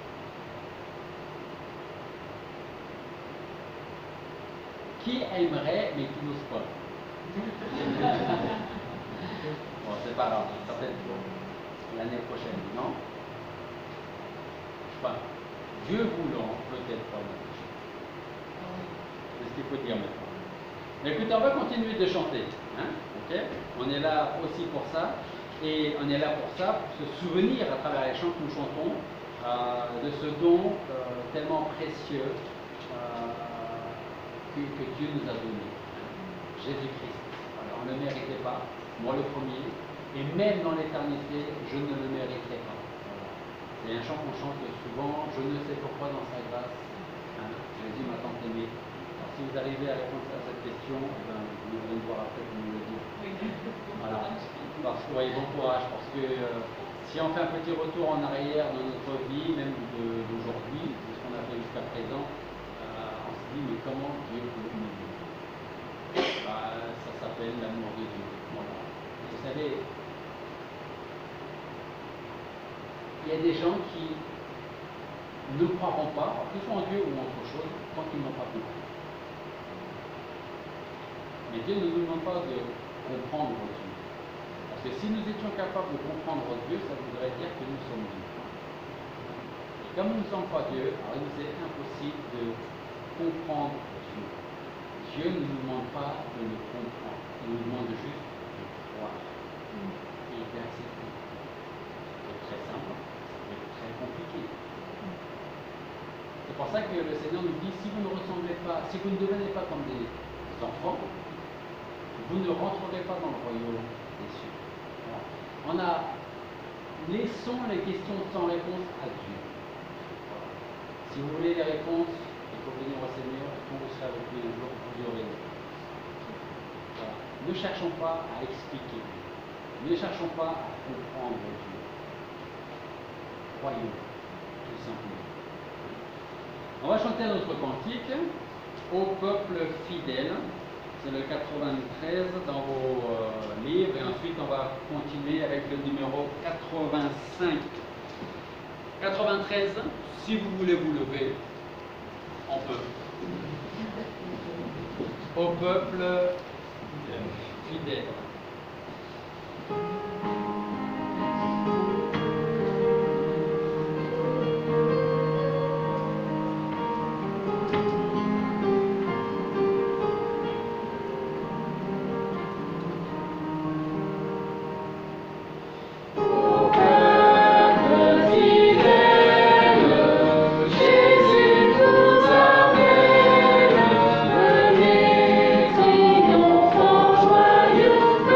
Qui aimerait, mais qui n'ose pas? Bon, c'est pas grave, ça peut être l'année prochaine, non? Enfin, Dieu voulant, peut-être pas mal. C'est ce qu'il faut dire maintenant. Mais écoutez, on va continuer de chanter. Hein, ok, on est là aussi pour ça. Et on est là pour ça, pour se souvenir à travers les chants que nous chantons de ce don tellement précieux que Dieu nous a donné. Jésus-Christ. Alors, on ne le méritait pas, moi le premier, et même dans l'éternité, je ne le méritais pas. Voilà. C'est un chant qu'on chante souvent, je ne sais pourquoi dans sa grâce. Hein, Jésus m'a tant aimé. Alors, si vous arrivez à répondre à cette question, eh ben, vous allez me voir après pour nous le dire. Voilà. Parce que, bon courage, parce que si on fait un petit retour en arrière dans notre vie, même d'aujourd'hui, de ce qu'on a fait jusqu'à présent, on se dit, mais comment Dieu peut m'aimer? Ça s'appelle l'amour de Dieu. Voilà. Vous savez, il y a des gens qui ne croiront pas, que ce soit en Dieu ou en autre chose, tant qu'ils n'ont pas compris. Mais Dieu ne nous demande pas de comprendre Dieu. Parce que si nous étions capables de comprendre Dieu, ça voudrait dire que nous sommes Dieu. Et comme nous ne sommes pas Dieu, alors il nous est impossible de comprendre Dieu. Dieu ne nous demande pas de le comprendre, il nous demande juste de croire et d'accepter. C'est très simple, mais très compliqué. C'est pour ça que le Seigneur nous dit, si vous ne ressemblez pas, si vous ne devenez pas comme des enfants, vous ne rentrerez pas dans le royaume des cieux. Voilà. Laissons les questions sans réponse à Dieu. Voilà. Si vous voulez les réponses, il faut venir au Seigneur, et quand vous serez avec lui un jour, vous aurez les réponses. Voilà. Ne cherchons pas à expliquer Dieu. Ne cherchons pas à comprendre Dieu. Croyons, tout simplement. On va chanter notre cantique, Ô peuple fidèle. C'est le 93 dans vos livres, et ensuite on va continuer avec le numéro 85. 93, si vous voulez vous lever, on peut. Au peuple fidèle. Joyeux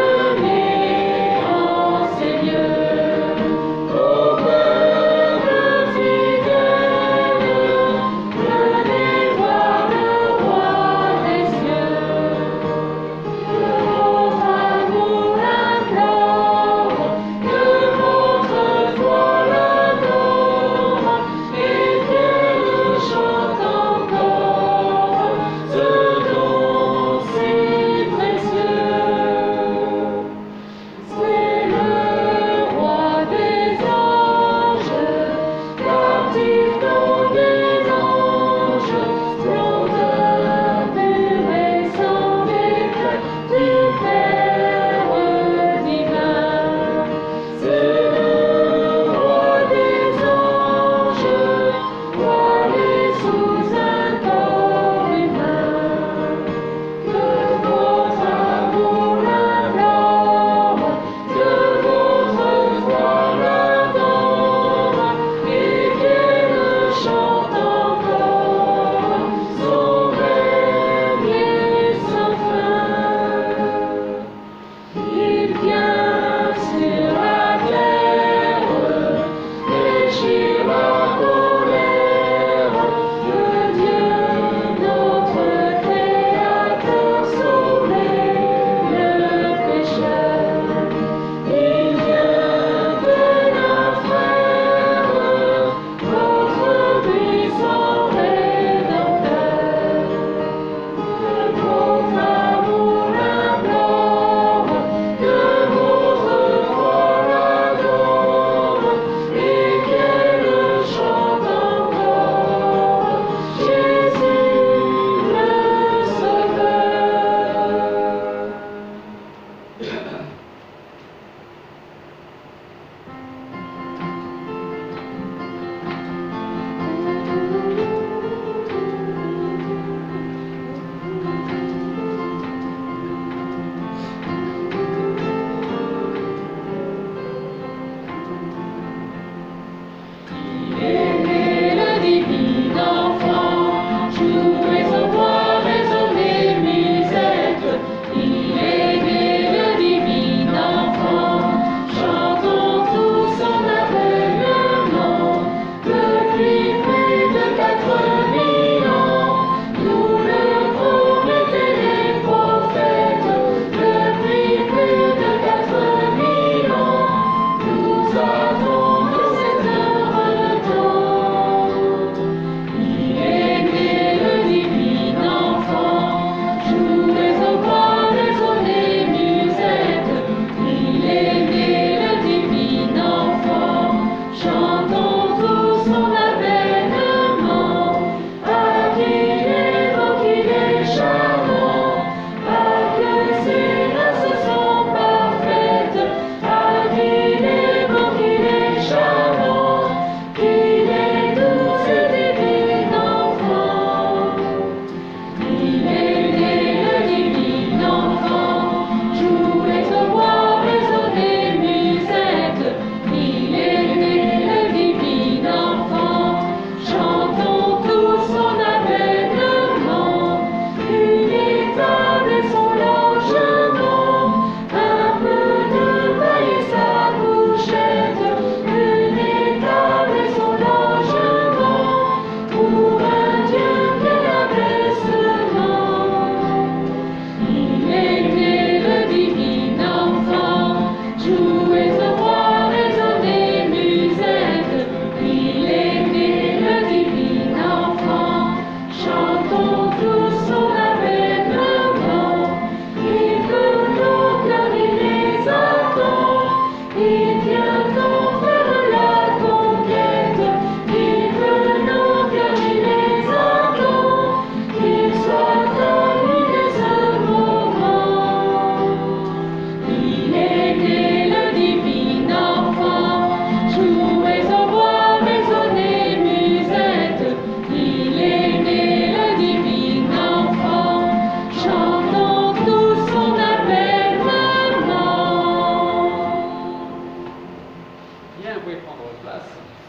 pouvez prendre place.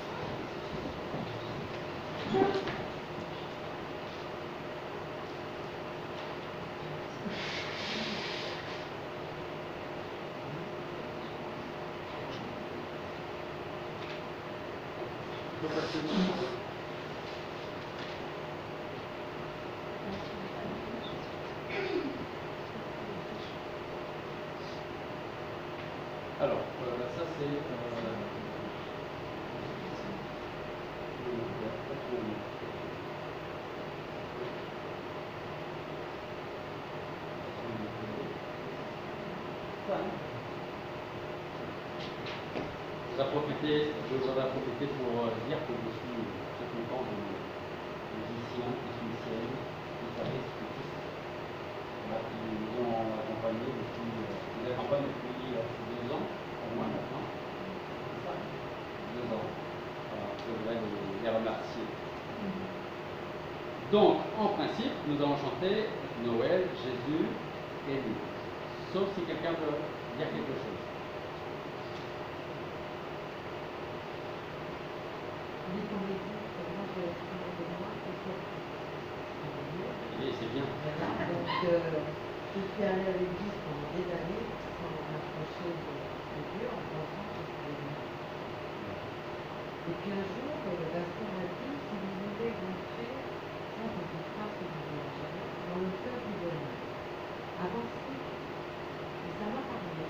Alors, ça c'est... Je vous en ai profité pour dire que je suis très content de musiciens, musiciennes, guitaristes, flûtistes, qui nous ont accompagnés depuis, qui nous accompagnent depuis 2 ans, au moins maintenant. C'est ça, 2 ans. Voilà, je voudrais les remercier. Donc, en principe, nous allons chanter Noël, Jésus et nous. Sauf si quelqu'un veut dire quelque chose. Et c'est bien. Voilà, donc je suis allée à l'église pendant des années sans m'approcher de Dieu en pensant que c'était bien. Et puis un jour, le pasteur m'a dit, si vous voulez rentrer, ça c'est une phrase que je ne dirai jamais, dans le cœur du bonheur, avancez. Et ça m'a parlé.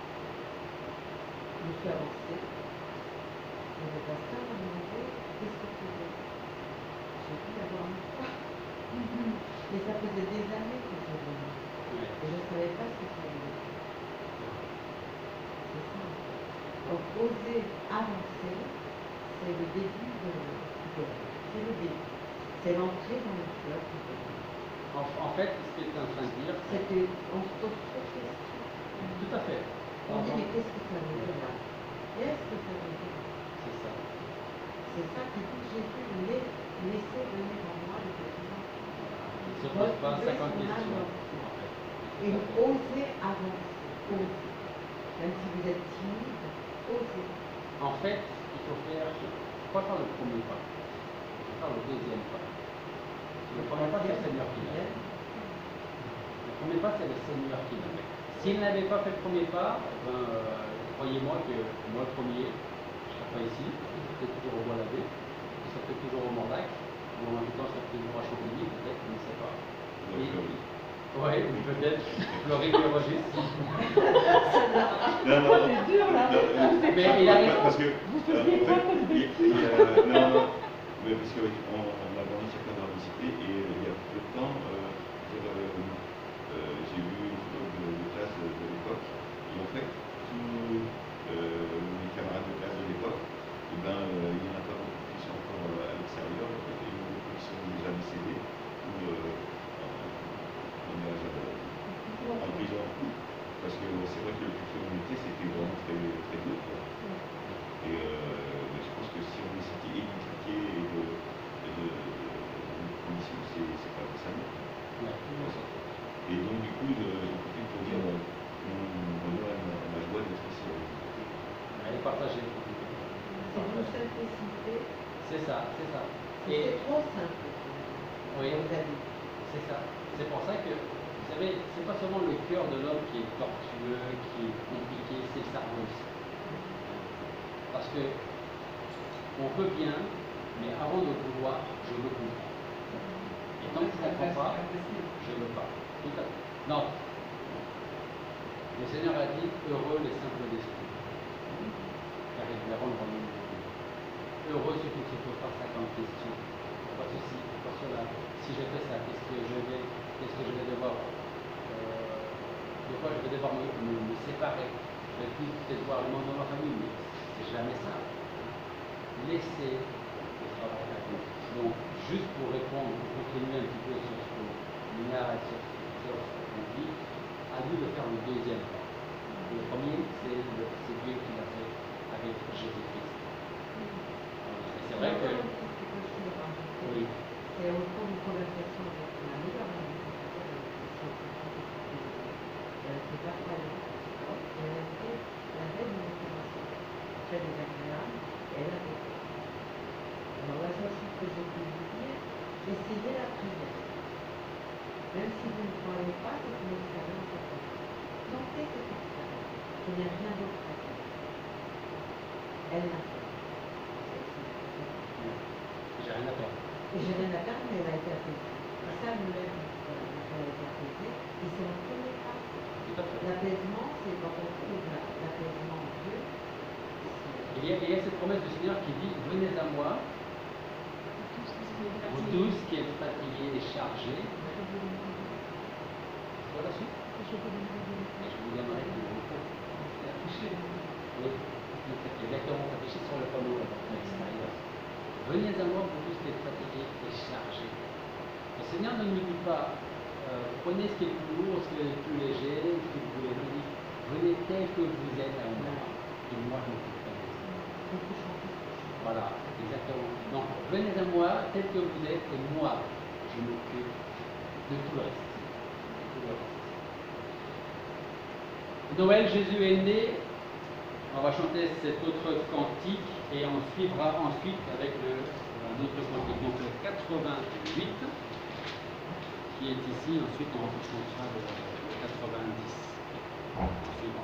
Je suis avancée. Et le pasteur m'a demandé, qu'est-ce que tu veux? J'ai dit d'avoir une foi. Et ça faisait des années que je venais. Et je ne savais pas ce que ça voulait dire. C'est ça. Donc, oser avancer, c'est le début du bonheur. C'est le début. C'est l'entrée dans le cœur du bonheur. En fait, ce qu'il est en train de dire, C'est qu'on se pose trop de questions. tout à fait. On dit, mais qu'est-ce que ça veut dire là? Qu'est-ce que ça veut dire? C'est ça. C'est ça qui dit Jésus, laissez venir en moi les petits enfants. Il ne se pose pas 50 questions. En fait. Et osez avancer, osez. Même si vous êtes timide, osez. En fait, il faut faire, pas faire le premier pas, il faut faire le deuxième pas. Le premier pas, c'est le Seigneur qui l'a fait. Le premier pas, c'est le Seigneur qui l'a fait. S'il n'avait pas fait le premier pas, croyez-moi que moi le premier, je ne serais pas ici, je serais toujours au Bois-l'Abbé, je serais toujours au Mordac, ou en même temps je serais toujours à Champigny, peut-être, je ne sais pas. Oui, peut-être, Floride et Registre. Non, C'est dur là. Mais il a raison. parce que, Vous faisiez quoi comme non, mais parce qu'on a grandi chacun dans la cité et il y a peu de temps, j'ai vu une photo de classe de l'époque et en fait, tous mes camarades de classe de l'époque, il y en a pas beaucoup qui sont encore à l'extérieur, et il y en a beaucoup qui sont déjà décédés ou en prison. Parce que c'est vrai que le culture d'unité, c'était vraiment très, très dur. Et je pense que si on est éduqué et de conditions, c'est pas ça. Et donc, du coup, j'en profite pour dire mon bonheur et ma joie d'être ici. Allez, partagez. C'est une simplicité. C'est ça, c'est ça. C'est trop simple. Oui, Vous avez dit. c'est ça. C'est pour ça que, vous savez, c'est pas seulement le cœur de l'homme qui est tortueux, qui est compliqué, c'est le cerveau aussi. Parce que on veut bien, mais avant de vouloir, je veux comprendre. Et tant que je ne comprends pas, je ne veux pas. Tout à fait. Non. Le Seigneur a dit, heureux les simples d'esprit, car ils verront le royaume de Dieu. Heureux ceux qui ne se posent pas 50 questions. Pourquoi ceci, pourquoi cela? Si je fais ça, qu'est-ce que je vais devoir de quoi je vais devoir me séparer? Je vais plus peut-être voir le monde de ma famille, mais c'est jamais ça. Laissez le travail à vous. Donc, juste pour répondre, pour continuer un petit peu sur ce que Nina et sur ce qu'on dit, à nous de faire le deuxième pas. Le premier, c'est Dieu qui l'a fait avec Jésus-Christ. Et c'est vrai que... Oui. C'est au cours d'une conversation avec ma meilleure amie, elle n'était pas croyante, et elle a fait la veille d'une opération très désagréable. que je peux vous dire, essayez la prière. Même si vous ne croyez pas, c'est une expérience à faire. Tentez cette expérience. Il n'y a rien d'autre à faire. Elle l'a fait. J'ai rien à faire. Et j'ai rien à faire, mais elle a été apaisée. Et ça, elle a été apaisée. Et c'est un premier pas. Tout à fait. L'apaisement, c'est quand on trouve l'apaisement en Dieu. Il y a cette promesse du Seigneur qui dit, venez à moi, vous tous qui êtes fatigués et chargés. Voilà, suite. Et je vous donnerai du repos. C'est affiché. Oui, c'est exactement affiché sur le panneau à l'extérieur. Venez à moi, vous tous qui êtes fatigués et chargés. Le Seigneur ne nous dit pas, prenez ce qui est plus lourd, ce qui est plus léger, ce que vous voulez. Il dit, venez tel que vous êtes à moi, et moi je m'occuperai de vous. Voilà, exactement. Donc, venez à moi tel que vous êtes, et moi je m'occupe de tout le reste. Noël, Jésus est né. On va chanter cet autre cantique et on suivra ensuite avec un autre cantique, donc le 88, qui est ici. Ensuite, on chantera le 90 en suivant.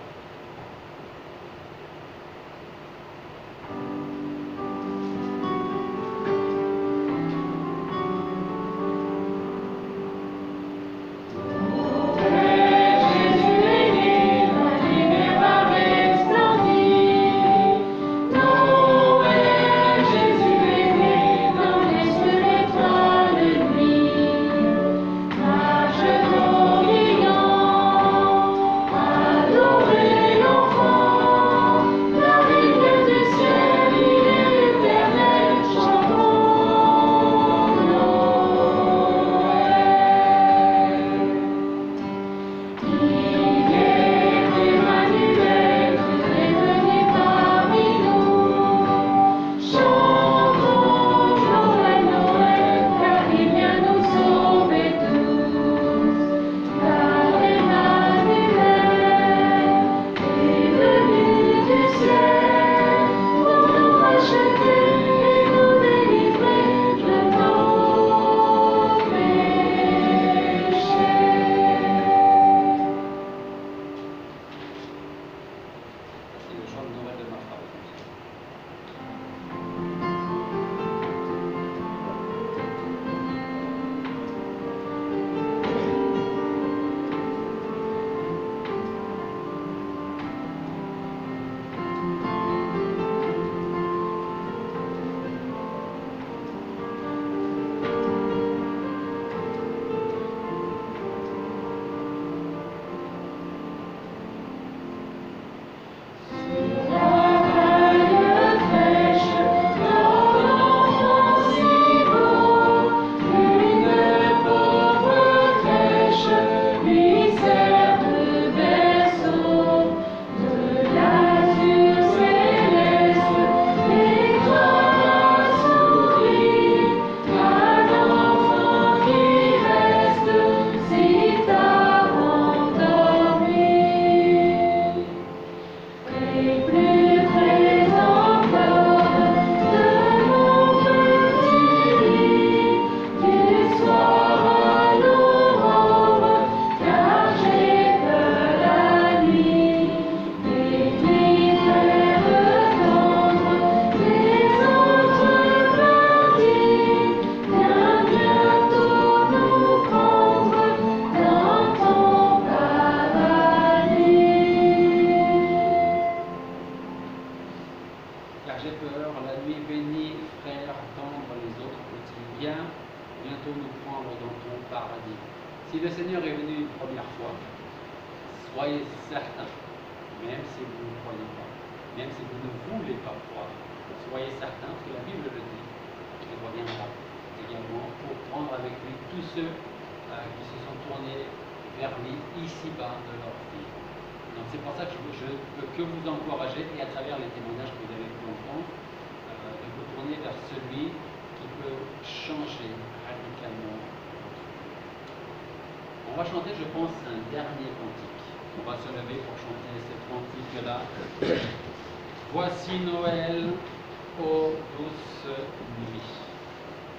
On va chanter, je pense, un dernier cantique. On va se lever pour chanter cette cantique-là. Voici Noël, ô douce nuit.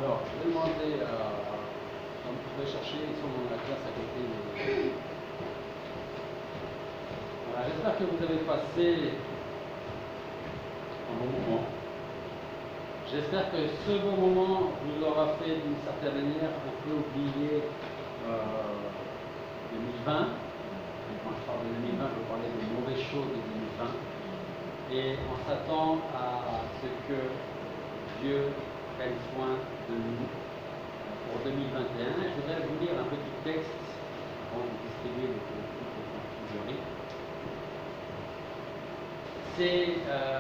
Alors, je vais demander à... Donc, je vais chercher, ils sont dans la classe à côté. Voilà, j'espère que vous avez passé un bon moment. J'espère que ce bon moment vous aura fait d'une certaine manière un peu oublier 2020. Et quand je parle de 2020, je parlais des mauvaises choses de 2020. Et on s'attend à ce que Dieu prenne soin de nous pour 2021. Je voudrais vous lire un petit texte avant de distribuer le jury. C'est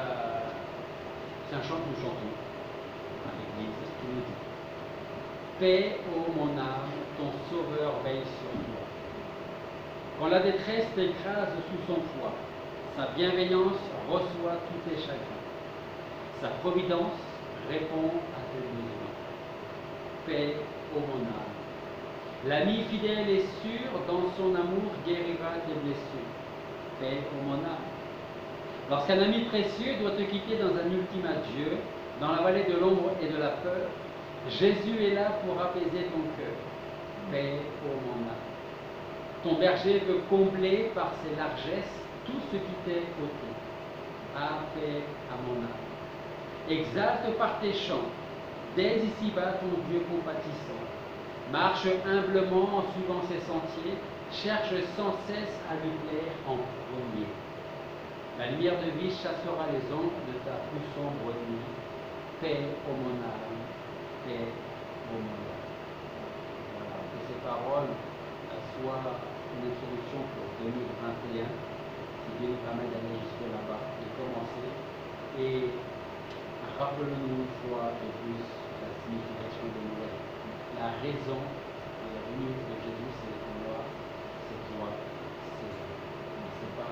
un chant que nous chantons à l'église, c'est ce qu'il nous dit. Paix, ô mon âme, ton sauveur veille sur toi. Quand la détresse t'écrase sous son poids, sa bienveillance reçoit tous tes chagrins. Sa providence répond à tes besoins. Paix, ô mon âme. L'ami fidèle et sûr, dans son amour, guérira tes blessures. Paix, ô mon âme. Lorsqu'un ami précieux doit te quitter dans un ultime adieu, dans la vallée de l'ombre et de la peur, Jésus est là pour apaiser ton cœur. Paix, ô mon âme. Ton berger veut combler par ses largesses tout ce qui t'est ôté. Ah, paix à mon âme. Exalte par tes chants, dès ici-bas ton Dieu compatissant. Marche humblement en suivant ses sentiers, cherche sans cesse à lui plaire en premier. La lumière de vie chassera les ombres de ta plus sombre nuit. Paix ô mon âme, paix ô mon âme. Voilà, que ces paroles soient une introduction pour 2021, qui Dieu nous permet d'aller jusque là-bas, de commencer. Et rappelons-nous une fois de plus la signification de Noël. La raison de la venue de Jésus, c'est moi, c'est toi, c'est pas.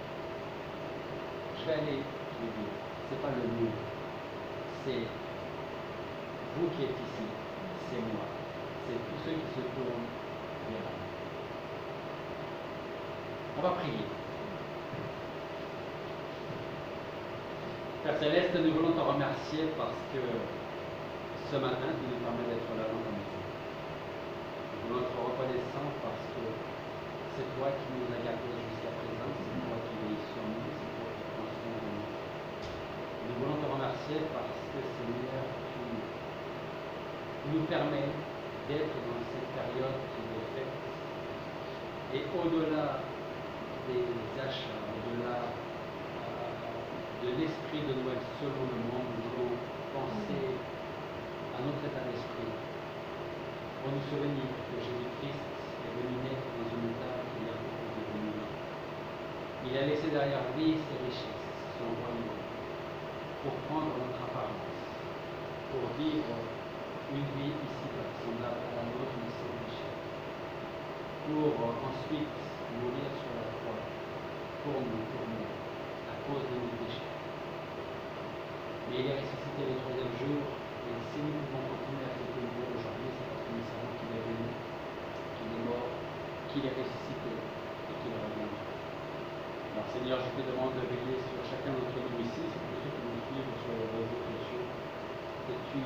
Je vais aller, je vais dire, c'est pas le nous, c'est vous qui êtes ici, c'est moi, c'est tous ceux qui se tournent vers nous. On va prier. Père Céleste, nous voulons te remercier parce que ce matin, tu nous permets d'être là dans ta maison. Nous voulons être reconnaissants parce que c'est toi qui nous as gardés jusqu'à présent, c'est toi qui veilles sur nous, c'est toi qui prends soin de nous. Nous voulons te remercier parce que, Seigneur, tu nous permets d'être dans cette période de fête. Et au-delà des achats, au-delà de l'esprit de Noël selon le monde, nous voulons penser à notre état d'esprit pour nous souvenir que Jésus-Christ est venu naître dans une table il y a beaucoup de 2000 ans. Il a laissé derrière lui ses richesses, son royaume, pour prendre notre apparence, pour vivre une vie ici semblable à la nôtre, mais sans richesse, pour ensuite mourir sur la croix pour nous, à cause de nos péchés. Mais il est ressuscité le troisième jour, et si nous pouvons continuer à fêter le jour aujourd'hui, c'est parce que nous savons qu'il est venu, qu'il est mort, qu'il est ressuscité et qu'il reviendra. Alors Seigneur, je te demande de veiller sur chacun d'entre nous ici, sur tous ceux qui nous suivent sur les réseaux sociaux, que tu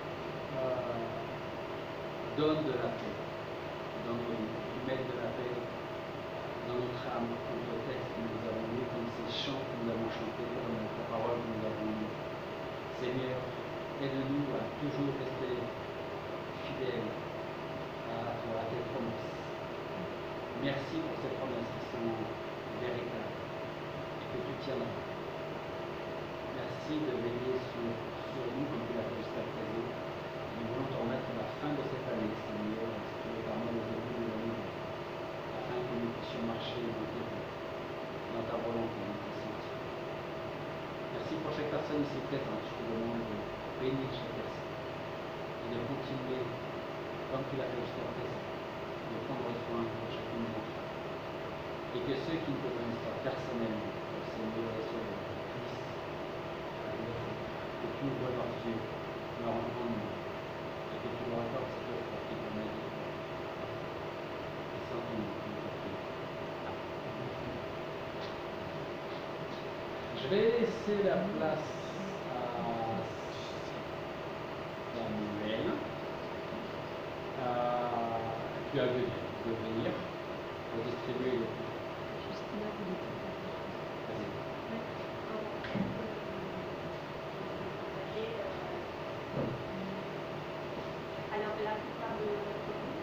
donnes de la paix dans nos vies, tu mettes de la paix dans notre âme, comme le texte que nous avons lu, comme ces chants que nous avons chantés, comme ta parole que nous avons lue. Seigneur, aide-nous à toujours rester fidèles à toi, à tes promesses. Merci pour ces promesses qui sont véritables et que tu tiendras. Merci de veiller sur nous comme tu l'as fait jusqu'à présent. Nous voulons te remettre la fin de cette année, Seigneur, si tu veux vraiment le début de l'année, afin que nous puissions marcher dans ta volonté, dans tes sentiers. Merci pour chaque personne ici présente. Je te demande de bénir chaque personne et de continuer, comme tu l'as fait jusqu'à présent, de prendre soin de chacune d'entre eux. Et que ceux qui ne te connaissent pas personnellement, le Seigneur et Sauveur, puissent que tu ouvres leurs yeux, leur entendement, et que tu leur accordes cette offre qui permet de voir. Et sans ton nom, nous te prions. Je vais laisser la place à Samuel. tu as de venir pour distribuer le prix. Justina voulait dire quelque chose. Vas-y. Alors, la plupart de notre groupe,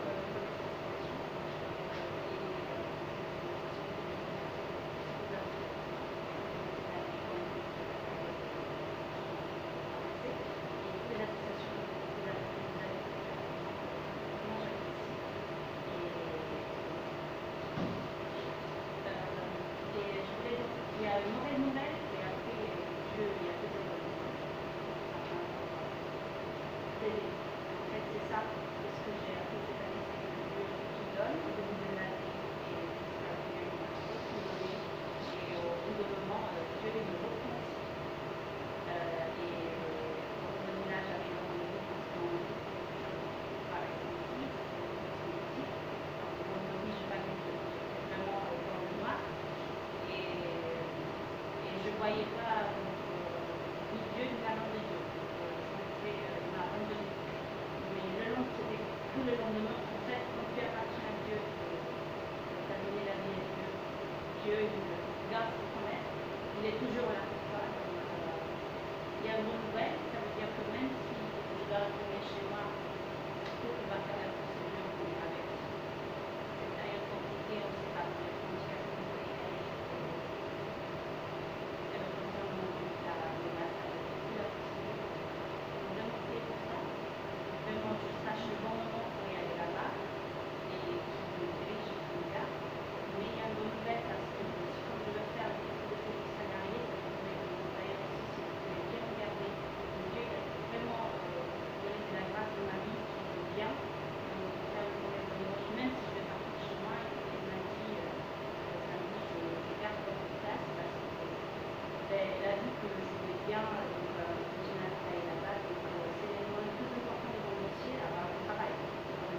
il y a une mauvaise nouvelle et après Dieu, il y a deux en fait, c'est ça, ce que j'ai appris cette année, c'est que Dieu qui donne, au début de l'année, et ça a fait une chose qui donnait, et au bout d'un moment, Dieu les reconnaît. Et pour revenir là, j'avais demandé par exemple, oui, je pas vraiment dans le noir, et je ne voyais pas ni Dieu ni la main de Dieu. Il m'a abandonné. Mais le long, c'était tout le lendemain, en fait, quand tu appartiens à Dieu, tu as donné la vie à Dieu, Dieu, il garde ses promesses, il est toujours là pour toi. Donc, il y a une bonne nouvelle, ça veut dire que même si je dois retourner chez moi, tout va faire la procédure qu'on est avec cette période compliquée, on ne sait pas comment les frontières vont se décaler. Et le gouvernement, la menace, la procédure. Vraiment, c'est pour ça. Vraiment, je sache le bon moment pour y aller là-bas et qui me dirige comme ça. Mais il y a une bonne nouvelle parce que comme je veux faire beaucoup de services salariés, ça veut dire que mon employeur aussi, si vous pouvez bien regarder, Dieu il a vraiment donné de la grâce dans ma vie qui est bien. Donc, faire le premier dimanche, même si je vais partir chez moi, il m'a dit samedi, je garde votre place parce que elle a dit que je voulais bien continuer à travailler là-bas. Donc, c'est l'élément le plus important de mon métier, avoir le travail. Donc,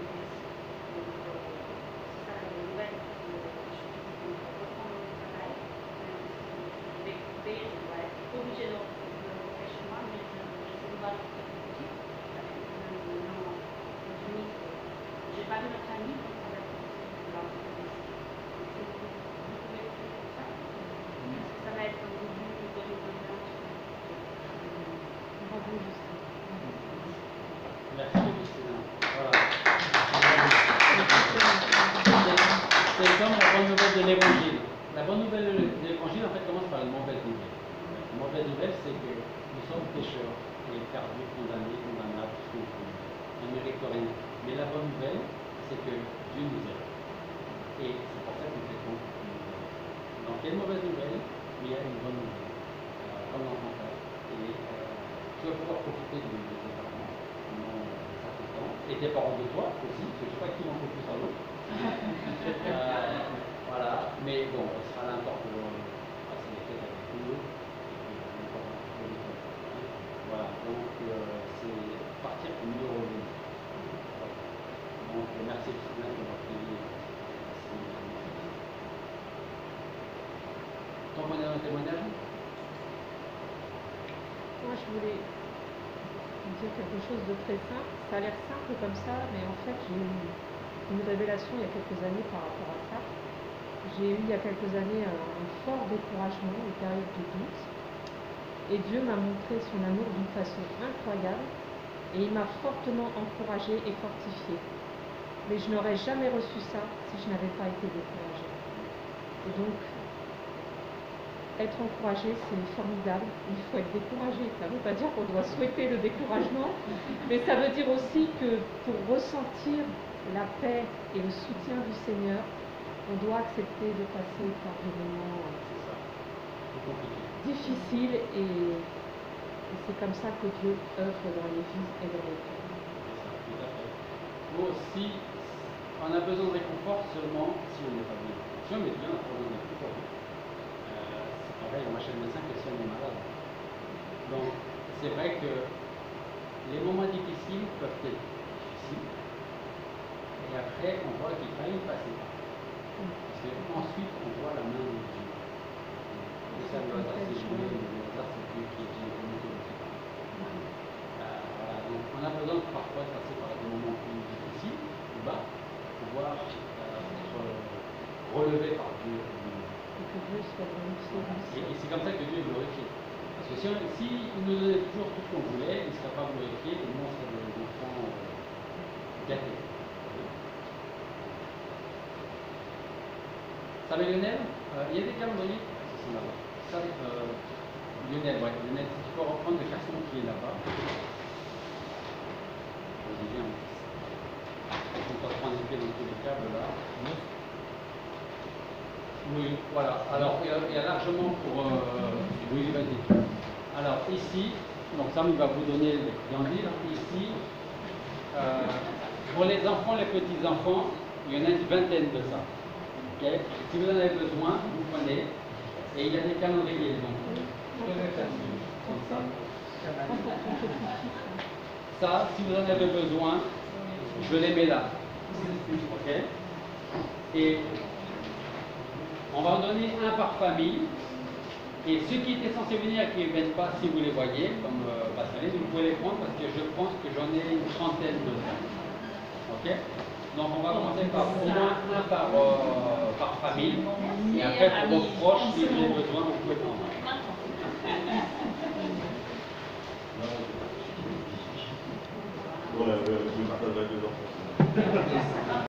c'est ça la bonne nouvelle. Je peux reprendre mon travail. Je vais couper, je dois être obligée de rentrer chez moi, mais je sais voir le petit petit. Avec le nom unique. Je n'ai pas de notre ami, donc ça va être difficile de l'entreprise. Vous pouvez expliquer pour ça? Ça va être au début de 2021. Bravo, Justine. Merci, Christina. Voilà. C'est comme la bonne nouvelle de l'évangile. La bonne nouvelle de l'évangile, en fait, commence par une mauvaise nouvelle. La mauvaise nouvelle, c'est que nous sommes pécheurs et perdus, condamnés, condamnables, tout ce que vous voulez. On ne mérite rien. Mais la bonne nouvelle, c'est que Dieu nous aime. Et c'est pour ça que nous fêtons une nouvelle. Donc, il y a une mauvaise nouvelle, mais il y a une bonne nouvelle. Comme dans ton cas. Et tu vas pouvoir profiter de tes parents pendant un certain temps. Et tes parents de toi aussi, parce que je ne sais pas qui manque le plus à l'autre. Voilà, mais bon, on sera là encore pour passer les fêtes avec eux. Voilà, donc c'est partir pour mieux revenir. Donc merci Christina de votre pays. Ton témoignage? Moi, je voulais dire quelque chose de très simple. Ça a l'air simple comme ça, mais en fait, j'ai eu une révélation il y a quelques années par rapport à ça. J'ai eu il y a quelques années un fort découragement, une période de doute. Et Dieu m'a montré son amour d'une façon incroyable. Et il m'a fortement encouragée et fortifiée. Mais je n'aurais jamais reçu ça si je n'avais pas été découragée. Et donc, être encouragé, c'est formidable. Il faut être découragé. Ça ne veut pas dire qu'on doit souhaiter le découragement, mais ça veut dire aussi que pour ressentir la paix et le soutien du Seigneur, on doit accepter de passer par des moments difficiles et c'est comme ça que Dieu œuvre dans les vies et dans les cœurs. Tout à fait. Nous aussi, on a besoin de réconfort seulement si on n'est pas bien. Si on est bien, on a besoin de réconfort. C'est pareil, on va chez le médecin que si on est malade. Donc, c'est vrai que les moments difficiles peuvent être difficiles. Et après, on voit qu'il fallait y passer par. Parce qu'ensuite, on voit la main de Dieu. Et ça, le hasard, c'est joué, le hasard, c'est Dieu qui est bien venu tout le temps. Voilà, donc on a besoin parfois de passer par des moments plus difficiles, ou bas, pouvoir être relevé par Dieu. Et que Dieu soit glorifié. Et c'est comme ça que Dieu est glorifié. Parce que si il nous donnait toujours tout ce qu'on voulait, il ne serait pas glorifié et nous on serait des enfants gâtés. Ça va Lionel, il y a des calendriers qui sont là-bas. Ça, Lionel, ouais, Lionel, si tu peux reprendre le garçon qui est là-bas. Vas-y, viens. On va prendre les pieds dans tous les câbles là. Oui, voilà. Alors, il y a largement pour... oui, vas-y. Alors, ici, donc Sam il va vous donner les friandises. Ici, pour les enfants, les petits-enfants, il y en a une vingtaine de ça. Okay. Si vous en avez besoin, vous prenez. Et il y a des calendriers. Donc, très facile. Comme ça. Ça, si vous en avez besoin, je les mets là. Ok. Et on va en donner un par famille. Et ceux qui étaient censés venir et qui ne viennent pas, si vous les voyez, comme Pascaline, vous pouvez les prendre parce que je pense que j'en ai une trentaine de ça. Ok. Donc on va commencer par au moins un par famille. Et après pour vos proches, si vous avez besoin, vous pouvez prendre. Ouais, je partage avec les enfants.